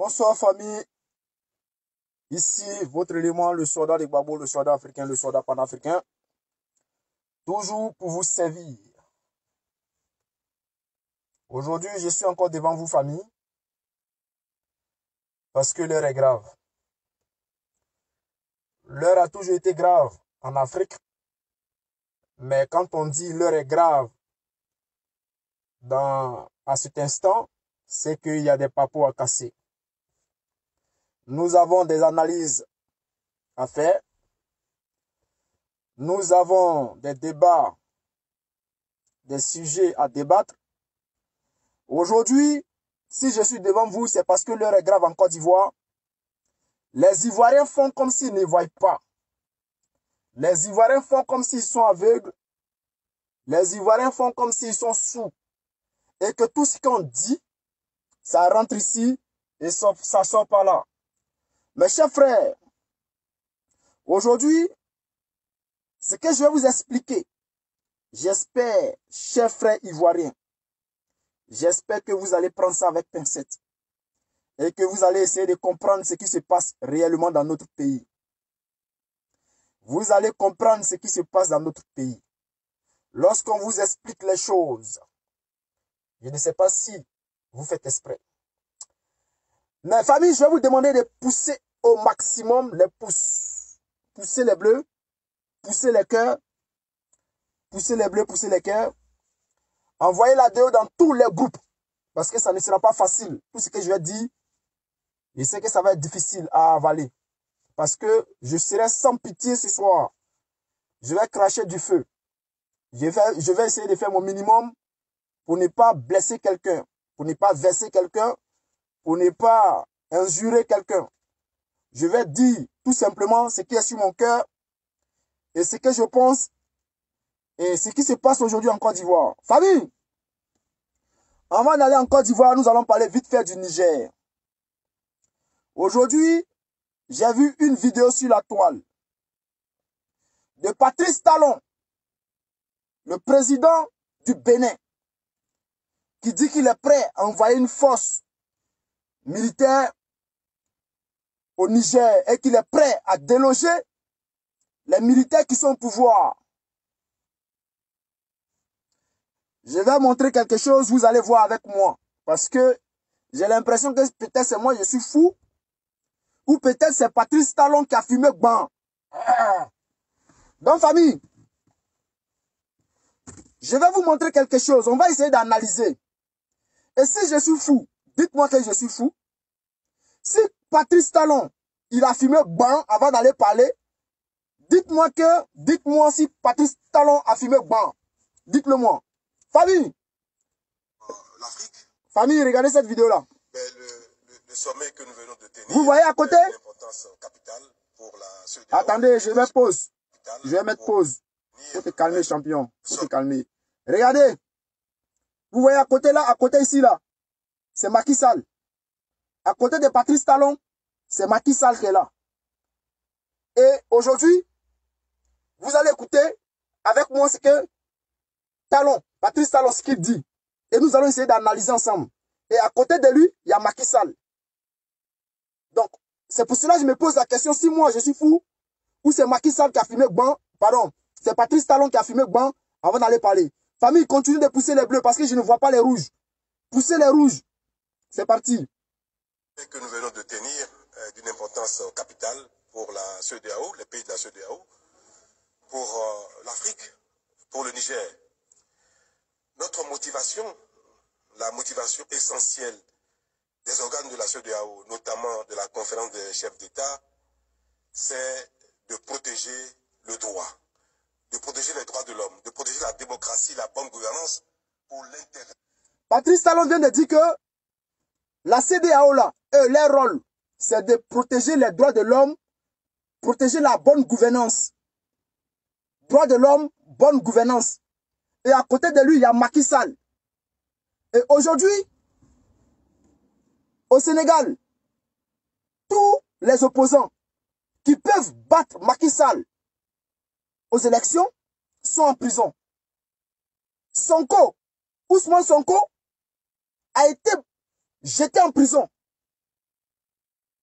Bonsoir famille, ici votre élément, le soldat des Gbagbo, le soldat africain, le soldat panafricain, toujours pour vous servir. Aujourd'hui, je suis encore devant vous famille, parce que l'heure est grave. L'heure a toujours été grave en Afrique, mais quand on dit l'heure est grave à cet instant, c'est qu'il y a des papos à casser. Nous avons des analyses à faire. Nous avons des débats, des sujets à débattre. Aujourd'hui, si je suis devant vous, c'est parce que l'heure est grave en Côte d'Ivoire. Les Ivoiriens font comme s'ils ne voient pas. Les Ivoiriens font comme s'ils sont aveugles. Les Ivoiriens font comme s'ils sont sourds. Et que tout ce qu'on dit, ça rentre ici et ça sort par là. Mes chers frères, aujourd'hui, ce que je vais vous expliquer, j'espère, chers frères ivoiriens, j'espère que vous allez prendre ça avec pincette et que vous allez essayer de comprendre ce qui se passe réellement dans notre pays. Vous allez comprendre ce qui se passe dans notre pays. Lorsqu'on vous explique les choses, je ne sais pas si vous faites exprès. Mais famille, je vais vous demander de pousser au maximum les pouces. Poussez les bleus, poussez les cœurs, poussez les bleus, poussez les cœurs. Envoyez la vidéo dans tous les groupes. Parce que ça ne sera pas facile. Tout ce que je vais dire, je sais que ça va être difficile à avaler. Parce que je serai sans pitié ce soir. Je vais cracher du feu. Je vais essayer de faire mon minimum pour ne pas blesser quelqu'un, pour ne pas verser quelqu'un, pour ne pas injurer quelqu'un. Je vais dire tout simplement ce qui est sur mon cœur et ce que je pense et ce qui se passe aujourd'hui en Côte d'Ivoire. Famille, avant d'aller en Côte d'Ivoire, nous allons parler vite fait du Niger. Aujourd'hui, j'ai vu une vidéo sur la toile de Patrice Talon, le président du Bénin, qui dit qu'il est prêt à envoyer une force militaire au Niger et qu'il est prêt à déloger les militaires qui sont au pouvoir. Je vais montrer quelque chose, vous allez voir avec moi. Parce que j'ai l'impression que peut-être c'est moi, je suis fou. Ou peut-être c'est Patrice Talon qui a fumé ban. Donc famille, je vais vous montrer quelque chose. On va essayer d'analyser. Et si je suis fou, dites-moi que je suis fou. Si Patrice Talon, il a fumé ban avant d'aller parler, dites-moi si Patrice Talon a fumé ban. Dites-le moi. Famille. L'Afrique. Famille, regardez cette vidéo-là. Le sommet que nous venons de tenir. Vous voyez à côté? L'importance capitale pour la Attendez, je vais pause. Je vais mettre pause. Faut te calmer, champion. Faut te calmer. Regardez. Vous voyez à côté là, à côté ici là. C'est Macky Sall. À côté de Patrice Talon, c'est Macky Sall qui est là. Et aujourd'hui, vous allez écouter avec moi ce que Patrice Talon, ce qu'il dit. Et nous allons essayer d'analyser ensemble. Et à côté de lui, il y a Macky Sall. Donc, c'est pour cela que je me pose la question, si moi je suis fou, ou c'est Macky Sall qui a fumé ban, pardon, c'est Patrice Talon qui a fumé ban avant d'aller parler. Famille, continue de pousser les bleus parce que je ne vois pas les rouges. Poussez les rouges. C'est parti. Que nous venons de tenir d'une importance capitale pour la CEDEAO, les pays de la CEDEAO, pour l'Afrique, pour le Niger. Notre motivation, la motivation essentielle des organes de la CEDEAO, notamment de la conférence des chefs d'État, c'est de protéger le droit, de protéger les droits de l'homme, de protéger la démocratie, la bonne gouvernance pour l'intérêt. Patrice Talon vient de dire que la CEDEAO là, leur rôle, c'est de protéger les droits de l'homme, protéger la bonne gouvernance. Droits de l'homme, bonne gouvernance. Et à côté de lui, il y a Macky Sall. Et aujourd'hui, au Sénégal, tous les opposants qui peuvent battre Macky Sall aux élections sont en prison. Ousmane Sonko, a été jeté en prison.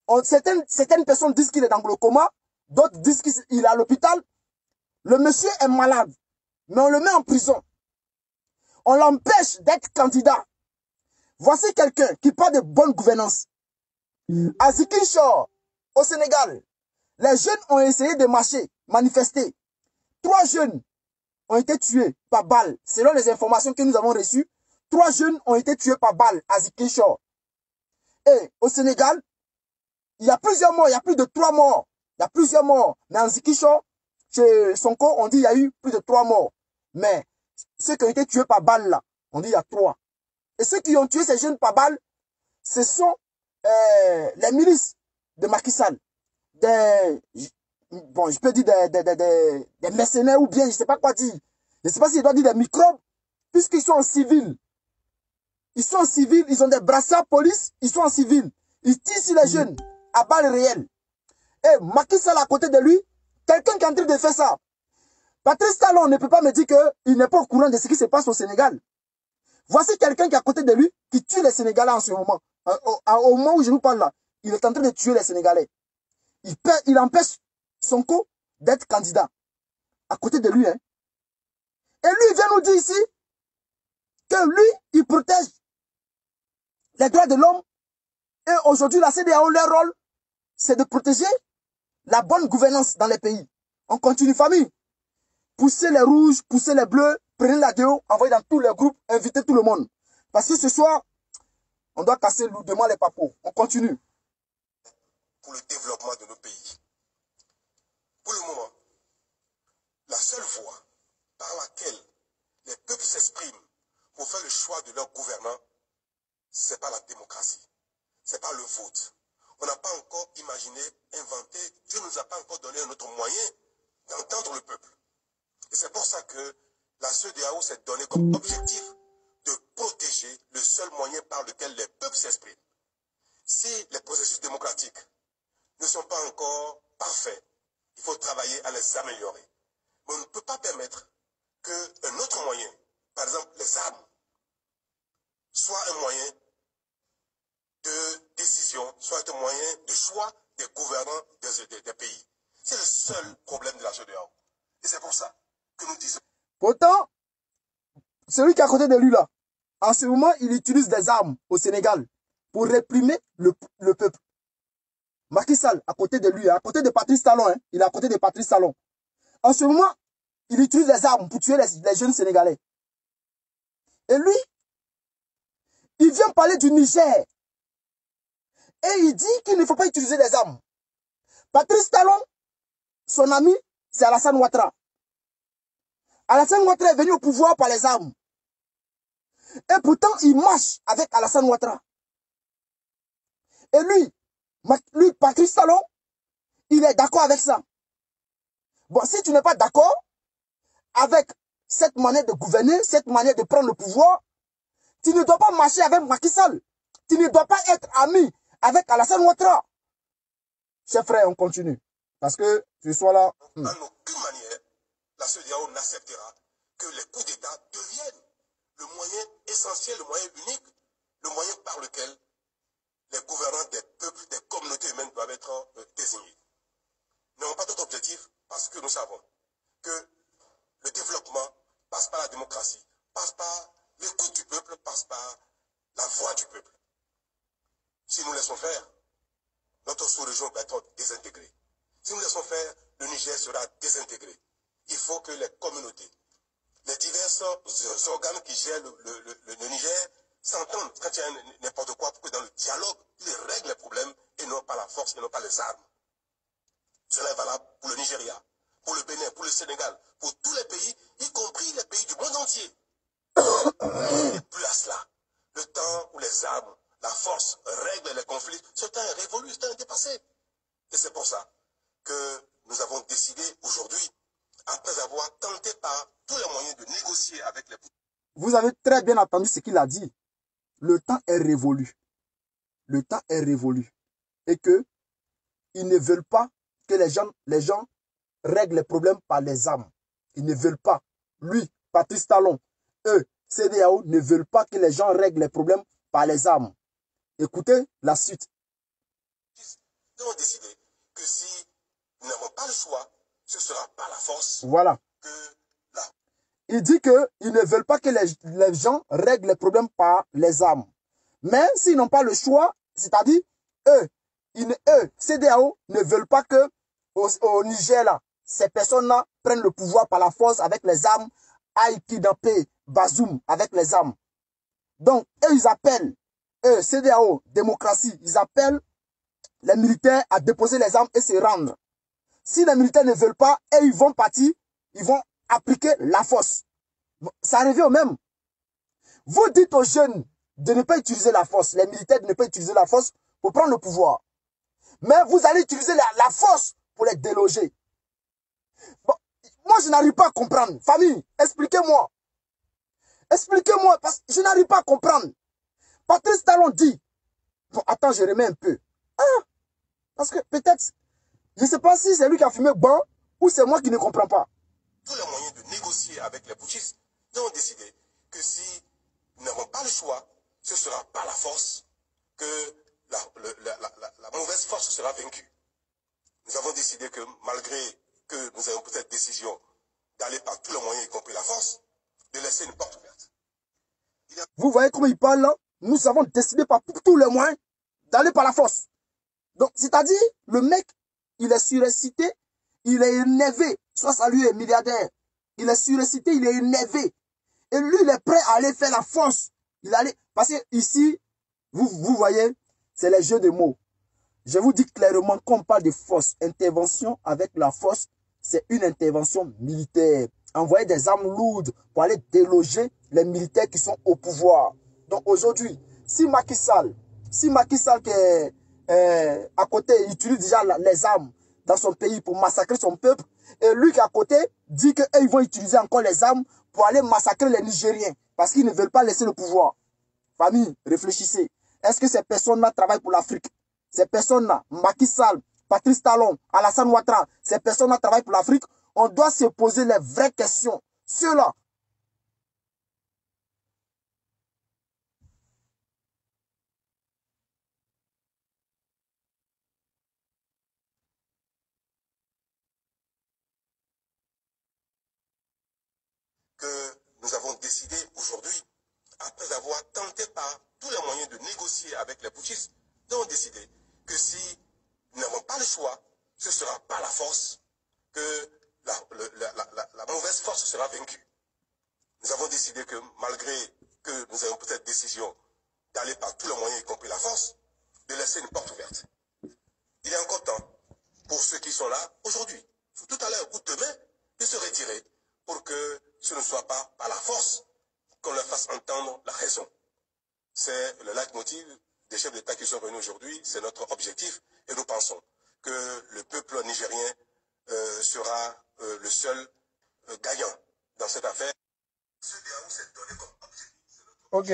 Certaines personnes disent qu'il est dans le coma, d'autres disent qu'il est à l'hôpital. Le monsieur est malade, mais on le met en prison. On l'empêche d'être candidat. Voici quelqu'un qui parle de bonne gouvernance. À Ziguinchor, au Sénégal, les jeunes ont essayé de marcher, manifester. 3 jeunes ont été tués par balle. Selon les informations que nous avons reçues, 3 jeunes ont été tués par balle à Ziguinchor. Et au Sénégal, il y a plusieurs morts, il y a plus de 3 morts. Il y a plusieurs morts. Mais en Ziguinchor, chez Sonko, on dit qu'il y a eu plus de 3 morts. Mais ceux qui ont été tués par balle là, on dit qu'il y a 3. Et ceux qui ont tué ces jeunes par balle, ce sont les milices de Macky Sall. Bon, je peux dire des mercenaires ou bien, je ne sais pas quoi dire. Je ne sais pas si je dois dire des microbes, puisqu'ils sont en civil. Ils sont en civil, ils ont des brassards police, ils sont en civil. Ils tirent sur les jeunes à balles réelles. Et Macky Sall à côté de lui, quelqu'un qui est en train de faire ça. Patrice Talon ne peut pas me dire qu'il n'est pas au courant de ce qui se passe au Sénégal. Voici quelqu'un qui est à côté de lui, qui tue les Sénégalais en ce moment. Au moment où je vous parle là, il est en train de tuer les Sénégalais. Il empêche Sonko d'être candidat. À côté de lui. Hein. Et lui, il vient nous dire ici que lui, il protège les droits de l'homme. Et aujourd'hui, la CEDEAO, leur rôle, c'est de protéger la bonne gouvernance dans les pays. On continue, famille. Poussez les rouges, poussez les bleus, prenez la vidéo, envoyez dans tous les groupes, invitez tout le monde. Parce que ce soir, on doit casser lourdement les papos. On continue. Pour le développement de nos pays. Pour le moment, la seule voie par laquelle les peuples s'expriment pour faire le choix de leur gouvernant, c'est pas la démocratie, c'est pas le vote. On n'a pas encore imaginé, inventé, Dieu ne nous a pas encore donné un autre moyen d'entendre le peuple. Et c'est pour ça que la CEDEAO s'est donné comme objectif de protéger le seul moyen par lequel les peuples s'expriment. Si les processus démocratiques ne sont pas encore parfaits, il faut travailler à les améliorer. Mais on ne peut pas permettre qu'un autre moyen, par exemple les armes, soit un moyen de décision, soit un moyen de choix des gouvernants des pays. C'est le seul problème de la CEDEAO. Et c'est pour ça que nous disons... Pourtant, celui qui est à côté de lui là, en ce moment, il utilise des armes au Sénégal pour réprimer le peuple. Macky Sall, à côté de lui, à côté de Patrice Talon, hein, il est à côté de Patrice Talon. En ce moment, il utilise les armes pour tuer les jeunes Sénégalais. Et lui, il vient parler du Niger. Et il dit qu'il ne faut pas utiliser les armes. Patrice Talon, son ami, c'est Alassane Ouattara. Alassane Ouattara est venu au pouvoir par les armes. Et pourtant, il marche avec Alassane Ouattara. Et lui, Patrice Talon, il est d'accord avec ça. Bon, si tu n'es pas d'accord avec cette manière de gouverner, cette manière de prendre le pouvoir, tu ne dois pas marcher avec Macky Sall. Tu ne dois pas être ami avec Alassane Ouattara. Chers frères, on continue. Parce que ce soir-là... En aucune manière, la CEDEAO n'acceptera que les coups d'État deviennent le moyen essentiel, le moyen unique, le moyen par lequel les gouvernants des peuples, des communautés humaines doivent être désignés. Nous n'avons pas d'autre objectif parce que nous savons que le développement passe par la démocratie, passe par l'écoute du peuple, passe par la voix du peuple. Si nous laissons faire, notre sous-région va être désintégrée. Si nous laissons faire, le Niger sera désintégré. Il faut que les communautés, les divers organes qui gèrent le Niger s'entendent quand il y a n'importe quoi pour que dans le dialogue, ils règlent les problèmes et non pas la force et non pas les armes. Cela est valable pour le Nigeria, pour le Bénin, pour le Sénégal, pour tous les pays, y compris les pays du monde entier. Et plus à cela, le temps où les armes, la force règlent les conflits, ce temps est révolu, ce temps est dépassé. Et c'est pour ça que nous avons décidé aujourd'hui, après avoir tenté par tous les moyens de négocier avec les... Vous avez très bien entendu ce qu'il a dit. Le temps est révolu. Le temps est révolu. Et que ils ne veulent pas que les gens règlent les problèmes par les armes. Ils ne veulent pas. Lui, Patrice Talon, eux, CEDEAO, ne veulent pas que les gens règlent les problèmes par les armes. Écoutez la suite. Nous avons décidé que si nous n'avons pas le choix, ce sera par la force. Voilà. Que la... Il dit qu'ils ne veulent pas que les gens règlent les problèmes par les armes. Mais s'ils n'ont pas le choix, c'est-à-dire, CEDEAO, ne veulent pas que au Niger, là, ces personnes-là prennent le pouvoir par la force avec les armes, aillent kidnapper Bazoum avec les armes. Donc, eux, ils appellent, CEDEAO, démocratie, ils appellent les militaires à déposer les armes et se rendre. Si les militaires ne veulent pas, et ils vont partir, ils vont appliquer la force. Ça revient au même. Vous dites aux jeunes de ne pas utiliser la force, les militaires de ne pas utiliser la force pour prendre le pouvoir. Mais vous allez utiliser la force pour les déloger. Bon, moi, je n'arrive pas à comprendre. Famille, expliquez-moi. Expliquez-moi, parce que je n'arrive pas à comprendre. Patrice Talon dit, bon, attends, je remets un peu. Ah, parce que peut-être, je ne sais pas si c'est lui qui a fumé bon ou c'est moi qui ne comprends pas. Tous les moyens de négocier avec les putschistes, nous avons décidé que si nous n'avons pas le choix, ce sera par la force que la mauvaise force sera vaincue. Nous avons décidé que malgré que nous avons pris cette décision d'aller par tous les moyens, y compris la force, de laisser une porte ouverte. Vous voyez comment il parle là? Nous avons décidé par tous les moyens d'aller par la force. Donc, c'est-à-dire, le mec, il est surexcité, il est énervé. Soit ça lui est milliardaire. Il est surexcité, il est énervé. Et lui, il est prêt à aller faire la force. Il allait, parce que ici, vous voyez, c'est les jeux de mots. Je vous dis clairement, quand on parle de force, intervention avec la force, c'est une intervention militaire. Envoyer des armes lourdes pour aller déloger les militaires qui sont au pouvoir. Donc aujourd'hui, si Macky Sall qui est à côté, il utilise déjà les armes dans son pays pour massacrer son peuple, et lui qui est à côté dit qu'ils vont utiliser encore les armes pour aller massacrer les Nigériens, parce qu'ils ne veulent pas laisser le pouvoir. Famille, réfléchissez. Est-ce que ces personnes-là travaillent pour l'Afrique? Ces personnes-là, Macky Sall, Patrice Talon, Alassane Ouattara, ces personnes-là travaillent pour l'Afrique. On doit se poser les vraies questions. Ceux-là. Que nous avons décidé aujourd'hui, après avoir tenté par tous les moyens de négocier avec les putschistes, nous avons décidé que si nous n'avons pas le choix, ce sera par la force que la mauvaise force sera vaincue. Nous avons décidé que malgré que nous avons pris cette décision d'aller par tous les moyens, y compris la force, de laisser une porte ouverte. Il est encore temps pour ceux qui sont là aujourd'hui, tout à l'heure ou demain, de se retirer pour que ce ne soit pas par la force qu'on leur fasse entendre la raison. C'est le leitmotiv des chefs d'État qui sont venus aujourd'hui, c'est notre objectif, et nous pensons que le peuple nigérien sera le seul gagnant dans cette affaire. Ok.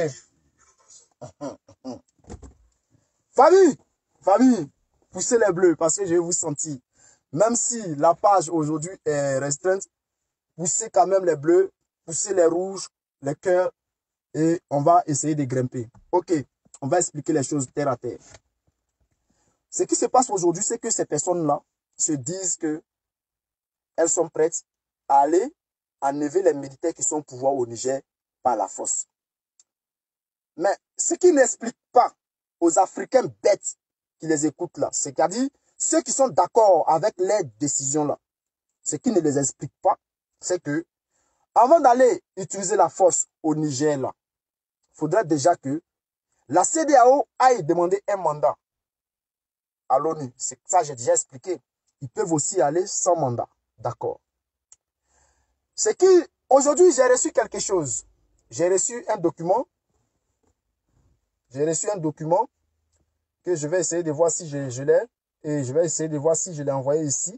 Famille, poussez les bleus parce que je vais vous sentir. Même si la page aujourd'hui est restreinte, poussez quand même les bleus, poussez les rouges, les cœurs, et on va essayer de grimper. Ok, on va expliquer les choses terre à terre. Ce qui se passe aujourd'hui, c'est que ces personnes-là se disent que elles sont prêtes à aller enlever les militaires qui sont au pouvoir au Niger par la force. Mais ce qui n'explique pas aux Africains bêtes qui les écoutent là, c'est-à-dire ceux qui sont d'accord avec les décisions là, ce qui ne les explique pas, c'est que avant d'aller utiliser la force au Niger là, il faudrait déjà que la CEDEAO aille demander un mandat à l'ONU. C'est ça, j'ai déjà expliqué. Ils peuvent aussi aller sans mandat. D'accord. C'est que aujourd'hui, j'ai reçu quelque chose. J'ai reçu un document. J'ai reçu un document que je vais essayer de voir si je l'ai. Et je vais essayer de voir si je l'ai envoyé ici.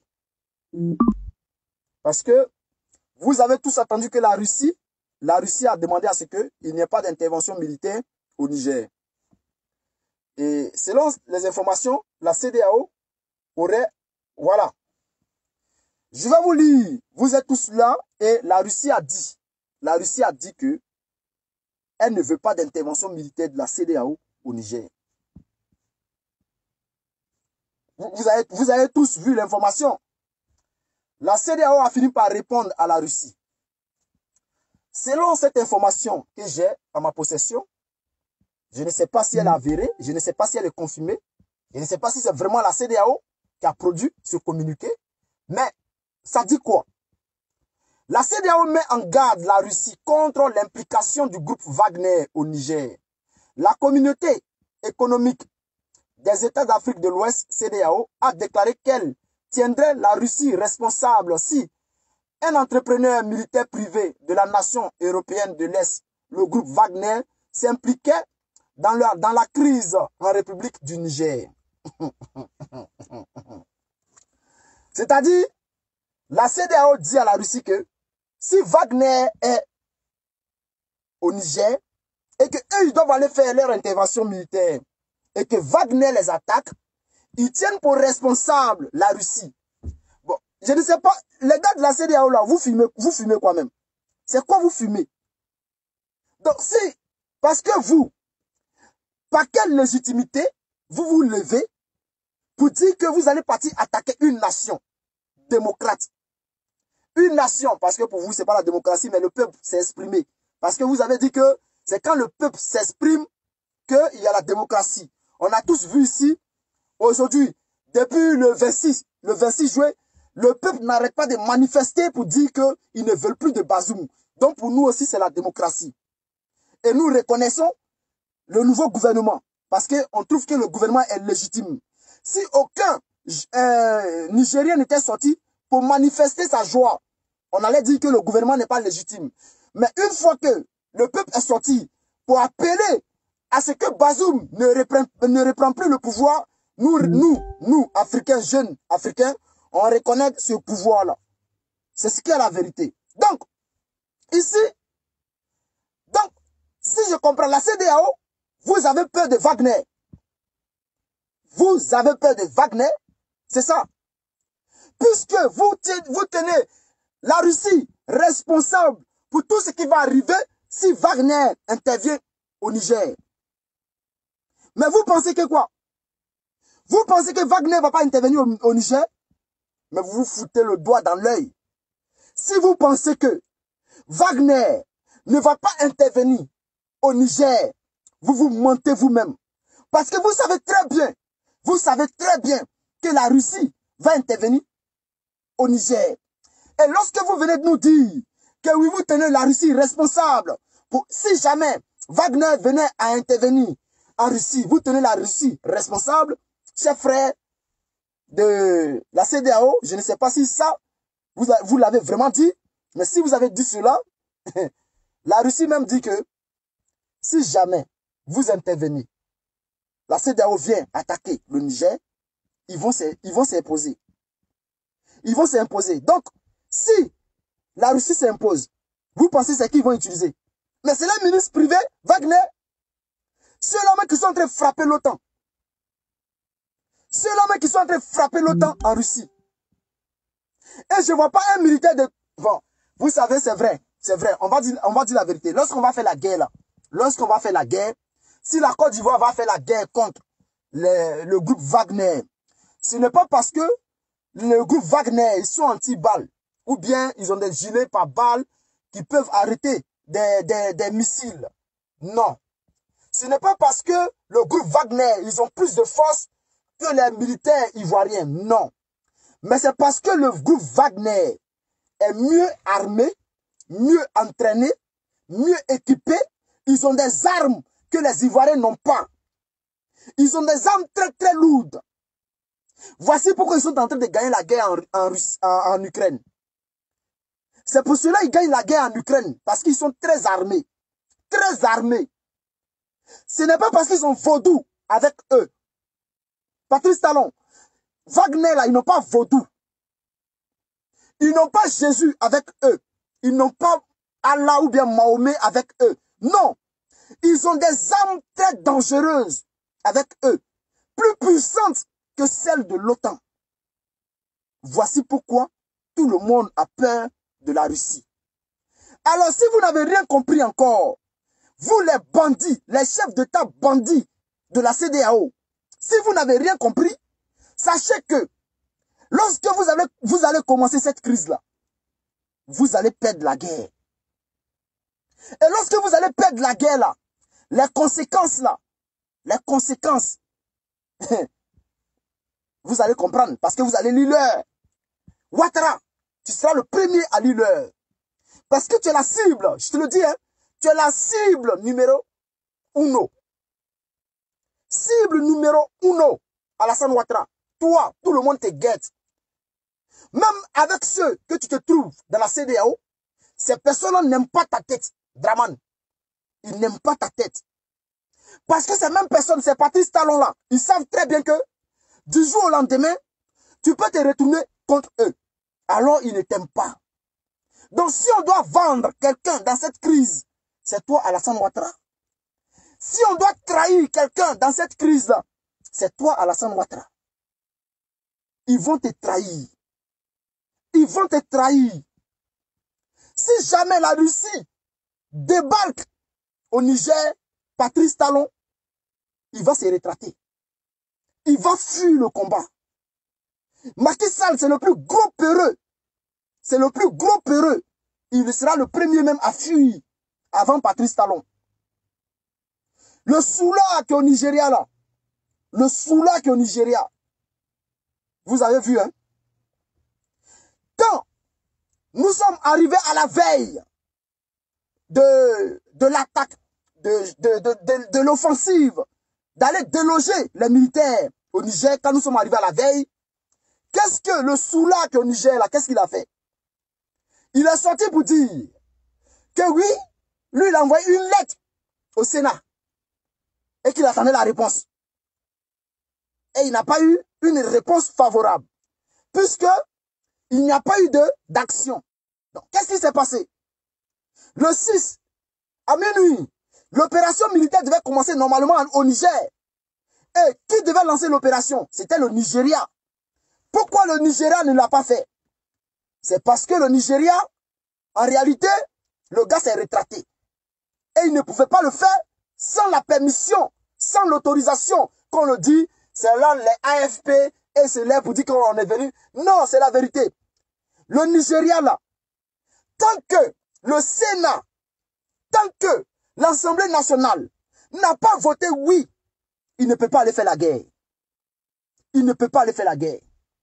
Parce que vous avez tous attendu que la Russie a demandé à ce qu'il n'y ait pas d'intervention militaire au Niger. Et selon les informations, la CEDEAO aurait... Voilà. Je vais vous lire. Vous êtes tous là et la Russie a dit que elle ne veut pas d'intervention militaire de la CEDEAO au Niger. Vous avez tous vu l'information. La CEDEAO a fini par répondre à la Russie. Selon cette information que j'ai en ma possession, je ne sais pas si elle est avérée, je ne sais pas si elle est confirmée, je ne sais pas si c'est vraiment la CEDEAO qui a produit ce communiqué, mais ça dit quoi? La CEDEAO met en garde la Russie contre l'implication du groupe Wagner au Niger. La communauté économique des États d'Afrique de l'Ouest, CEDEAO, a déclaré qu'elle tiendrait la Russie responsable si un entrepreneur militaire privé de la nation européenne de l'Est, le groupe Wagner, s'impliquait dans la crise en République du Niger. C'est-à-dire, la CEDEAO dit à la Russie que si Wagner est au Niger et qu'eux, ils doivent aller faire leur intervention militaire et que Wagner les attaque, ils tiennent pour responsable la Russie. Bon, je ne sais pas, les gars de la CEDEAO là, vous fumez quoi même? C'est quoi vous fumez? Donc si, parce que vous, par quelle légitimité vous vous levez pour dire que vous allez partir attaquer une nation démocrate? Une nation, parce que pour vous, ce n'est pas la démocratie, mais le peuple s'est exprimé. Parce que vous avez dit que c'est quand le peuple s'exprime qu'il y a la démocratie. On a tous vu ici, aujourd'hui, depuis le 26 juillet, le peuple n'arrête pas de manifester pour dire qu'ils ne veulent plus de Bazoum. Donc pour nous aussi, c'est la démocratie. Et nous reconnaissons le nouveau gouvernement. Parce qu'on trouve que le gouvernement est légitime. Si aucun Nigérien n'était sorti pour manifester sa joie, on allait dire que le gouvernement n'est pas légitime. Mais une fois que le peuple est sorti pour appeler à ce que Bazoum ne reprend plus le pouvoir, nous, Africains, jeunes Africains, on reconnaît ce pouvoir-là. C'est ce qui est la vérité. Donc, ici, si je comprends la CEDEAO, vous avez peur de Wagner. Vous avez peur de Wagner, c'est ça. Puisque vous tenez la Russie responsable pour tout ce qui va arriver si Wagner intervient au Niger. Mais vous pensez que quoi? Vous pensez que Wagner ne va pas intervenir au Niger? Mais vous vous foutez le doigt dans l'œil. Si vous pensez que Wagner ne va pas intervenir au Niger, vous vous mentez vous-même. Parce que vous savez très bien que la Russie va intervenir au Niger. Et lorsque vous venez de nous dire que oui, vous tenez la Russie responsable, pour, si jamais Wagner venait à intervenir en Russie, vous tenez la Russie responsable, chers frères de la CEDEAO, je ne sais pas si ça, vous l'avez vraiment dit, mais si vous avez dit cela, la Russie même dit que si jamais vous intervenez, la CEDEAO vient attaquer le Niger, ils vont s'imposer. Ils vont s'imposer. Donc, si la Russie s'impose, vous pensez c'est qu'ils vont utiliser? Mais c'est les ministres privés, Wagner, ceux-là qui sont en train de frapper l'OTAN. Ceux-là qui sont en train de frapper l'OTAN en Russie. Et je ne vois pas un militaire de... Bon, vous savez, c'est vrai. On va dire la vérité. Lorsqu'on va faire la guerre, là, si la Côte d'Ivoire va faire la guerre contre le groupe Wagner, ce n'est pas parce que le groupe Wagner, ils sont anti-balles, ou bien ils ont des gilets par balles qui peuvent arrêter des missiles. Non. Ce n'est pas parce que le groupe Wagner, ils ont plus de force que les militaires ivoiriens. Non. Mais c'est parce que le groupe Wagner est mieux armé, mieux entraîné, mieux équipé. Ils ont des armes que les Ivoiriens n'ont pas. Ils ont des armes très très lourdes. Voici pourquoi ils sont en train de gagner la guerre en Ukraine. C'est pour cela qu'ils gagnent la guerre en Ukraine. Parce qu'ils sont très armés. Très armés. Ce n'est pas parce qu'ils sont vaudous avec eux. Patrice Talon, Wagner là, ils n'ont pas vaudou. Ils n'ont pas Jésus avec eux. Ils n'ont pas Allah ou bien Mahomet avec eux. Non. Ils ont des armes très dangereuses avec eux. Plus puissantes que celles de l'OTAN. Voici pourquoi tout le monde a peur de la Russie. Alors si vous n'avez rien compris encore, vous les bandits, les chefs d'État bandits de la CEDEAO, si vous n'avez rien compris, Sachez que lorsque vous allez commencer cette crise-là, vous allez perdre la guerre. Et lorsque vous allez perdre la guerre là, les conséquences là, les conséquences, vous allez comprendre parce que vous allez lire l'heure. Ouattara, tu seras le premier à lire l'heure. Parce que tu es la cible, je te le dis, hein, tu es la cible numéro 1. Cible numéro 1, Alassane Ouattara. Toi, tout le monde te guette. Même avec ceux que tu te trouves dans la CEDEAO, ces personnes-là n'aiment pas ta tête, Dramane. Ils n'aiment pas ta tête. Parce que ces mêmes personnes, ces Patrice Talon-là, ils savent très bien que du jour au lendemain, tu peux te retourner contre eux. Alors, ils ne t'aiment pas. Donc, si on doit vendre quelqu'un dans cette crise, c'est toi, Alassane Ouattara. Si on doit trahir quelqu'un dans cette crise-là, c'est toi, Alassane Ouattara. Ils vont te trahir. Ils vont te trahir. Si jamais la Russie débarque au Niger, Patrice Talon, il va se rétracter. Il va fuir le combat. Macky Sall, c'est le plus gros peureux. C'est le plus gros peureux. Il sera le premier même à fuir avant Patrice Talon. Le Soula qui est au Nigeria là. Le Soula qui est au Nigeria. Vous avez vu, hein? Quand nous sommes arrivés à la veille de l'attaque, de l'offensive, d'aller déloger les militaires au Niger, quand nous sommes arrivés à la veille, qu'est-ce que le Soula qui est au Niger là, qu'est-ce qu'il a fait? Il est sorti pour dire que oui, lui il a envoyé une lettre au Sénat et qu'il attendait la réponse. Et il n'a pas eu une réponse favorable, puisque il n'y a pas eu d'action. Donc, qu'est-ce qui s'est passé? Le 6, à minuit, l'opération militaire devait commencer normalement au Niger. Et qui devait lancer l'opération? C'était le Nigeria. Pourquoi le Nigeria ne l'a pas fait? C'est parce que le Nigeria, en réalité, le gars s'est rétracté. Et il ne pouvait pas le faire sans la permission, sans l'autorisation. Qu'on le dit, c'est là les AFP et c'est là pour dire qu'on est venu. Non, c'est la vérité. Le Nigeria là, tant que le Sénat, tant que l'Assemblée nationale n'a pas voté oui, il ne peut pas aller faire la guerre. Il ne peut pas aller faire la guerre.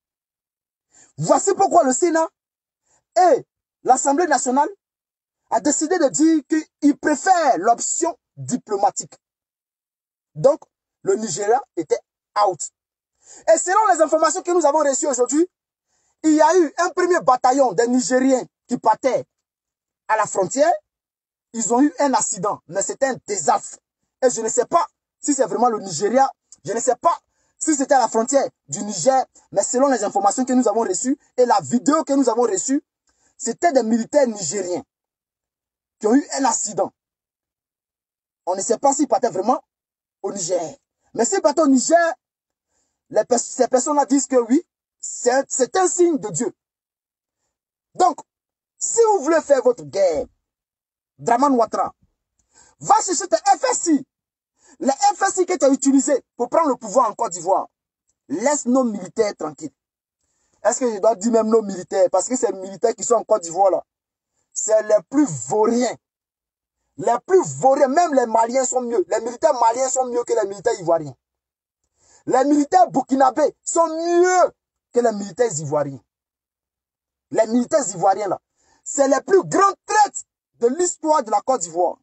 Voici pourquoi le Sénat et l'Assemblée nationale a décidé de dire qu'il préfère l'option diplomatique. Donc, le Nigeria était out. Et selon les informations que nous avons reçues aujourd'hui, il y a eu un premier bataillon des Nigériens qui partaient à la frontière. Ils ont eu un accident, mais c'était un désastre. Et je ne sais pas si c'est vraiment le Nigeria. Je ne sais pas si c'était à la frontière du Niger. Mais selon les informations que nous avons reçues et la vidéo que nous avons reçue, c'était des militaires nigériens qui ont eu un accident. On ne sait pas s'ils partaient vraiment au Niger. Mais s'ils partaient au Niger, ces personnes-là disent que oui, c'est un signe de Dieu. Donc, si vous voulez faire votre guerre, Dramane Ouattara, va chercher tes FSI. Les FSI que tu as utilisés pour prendre le pouvoir en Côte d'Ivoire. Laisse nos militaires tranquilles. Est-ce que je dois dire même nos militaires? Parce que ces militaires qui sont en Côte d'Ivoire là, c'est les plus vauriens. Les plus vauriens, même les Maliens sont mieux. Les militaires maliens sont mieux que les militaires ivoiriens. Les militaires burkinabés sont mieux que les militaires ivoiriens. Les militaires ivoiriens là, c'est les plus grands traîtres de l'histoire de la Côte d'Ivoire.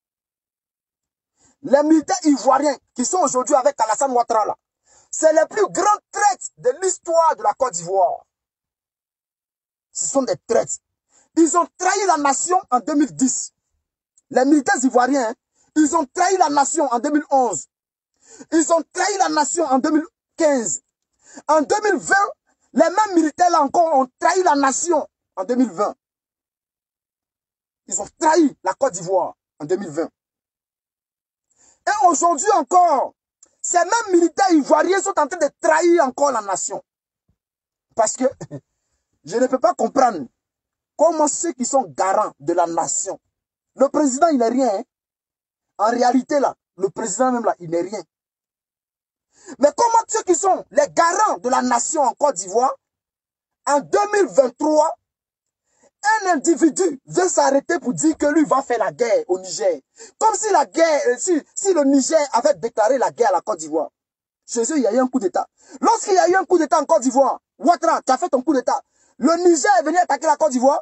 Les militaires ivoiriens qui sont aujourd'hui avec Alassane Ouattara là, c'est les plus grands traîtres de l'histoire de la Côte d'Ivoire. Ce sont des traîtres. Ils ont trahi la nation en 2010. Les militaires ivoiriens, hein, ils ont trahi la nation en 2011. Ils ont trahi la nation en 2015. En 2020, les mêmes militaires là encore ont trahi la nation en 2020. Ils ont trahi la Côte d'Ivoire en 2020. Et aujourd'hui encore, ces mêmes militaires ivoiriens sont en train de trahir encore la nation. Parce que je ne peux pas comprendre comment ceux qui sont garants de la nation. Le président, il n'est rien. Hein? En réalité, là, le président même là, il n'est rien. Mais comment ceux qui sont les garants de la nation en Côte d'Ivoire, en 2023, un individu veut s'arrêter pour dire que lui va faire la guerre au Niger. Comme si la guerre, si le Niger avait déclaré la guerre à la Côte d'Ivoire. Chez eux, il y a eu un coup d'État. Lorsqu'il y a eu un coup d'État en Côte d'Ivoire, Ouattara, tu as fait ton coup d'État. Le Niger est venu attaquer la Côte d'Ivoire.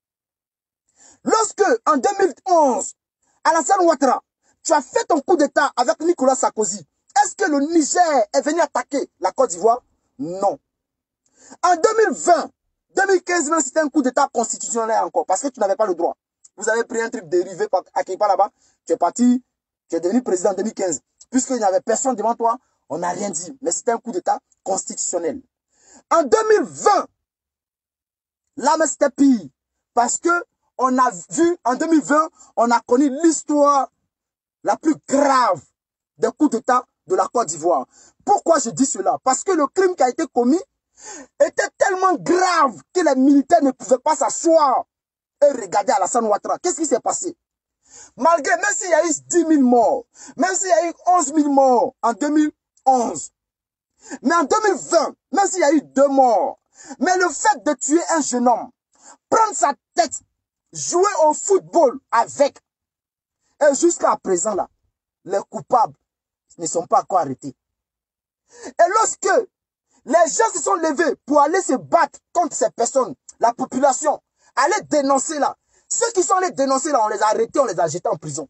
Lorsque, en 2011, Alassane Ouattara, tu as fait ton coup d'État avec Nicolas Sarkozy, est-ce que le Niger est venu attaquer la Côte d'Ivoire? Non. En 2020, 2015, même c'était un coup d'État constitutionnel encore, parce que tu n'avais pas le droit. Vous avez pris un truc dérivé à quelque part là-bas, tu es parti, tu es devenu président en 2015. Puisqu'il n'y avait personne devant toi, on n'a rien dit. Mais c'était un coup d'État constitutionnel. En 2020, là, mais c'était pire. Parce que on a vu, en 2020, on a connu l'histoire la plus grave des coups d'État de la Côte d'Ivoire. Pourquoi je dis cela? Parce que le crime qui a été commis était tellement grave que les militaires ne pouvaient pas s'asseoir et regarder Alassane Ouattara. Qu'est-ce qui s'est passé? Malgré, même s'il y a eu 10 000 morts, même s'il y a eu 11 000 morts en 2011, mais en 2020, même s'il y a eu 2 morts, mais le fait de tuer un jeune homme, prendre sa tête, jouer au football avec, et jusqu'à présent là, les coupables ne sont pas encore arrêtés. Et lorsque les gens se sont levés pour aller se battre contre ces personnes, la population, aller dénoncer là, ceux qui sont allés dénoncer là, on les a arrêtés, on les a jetés en prison.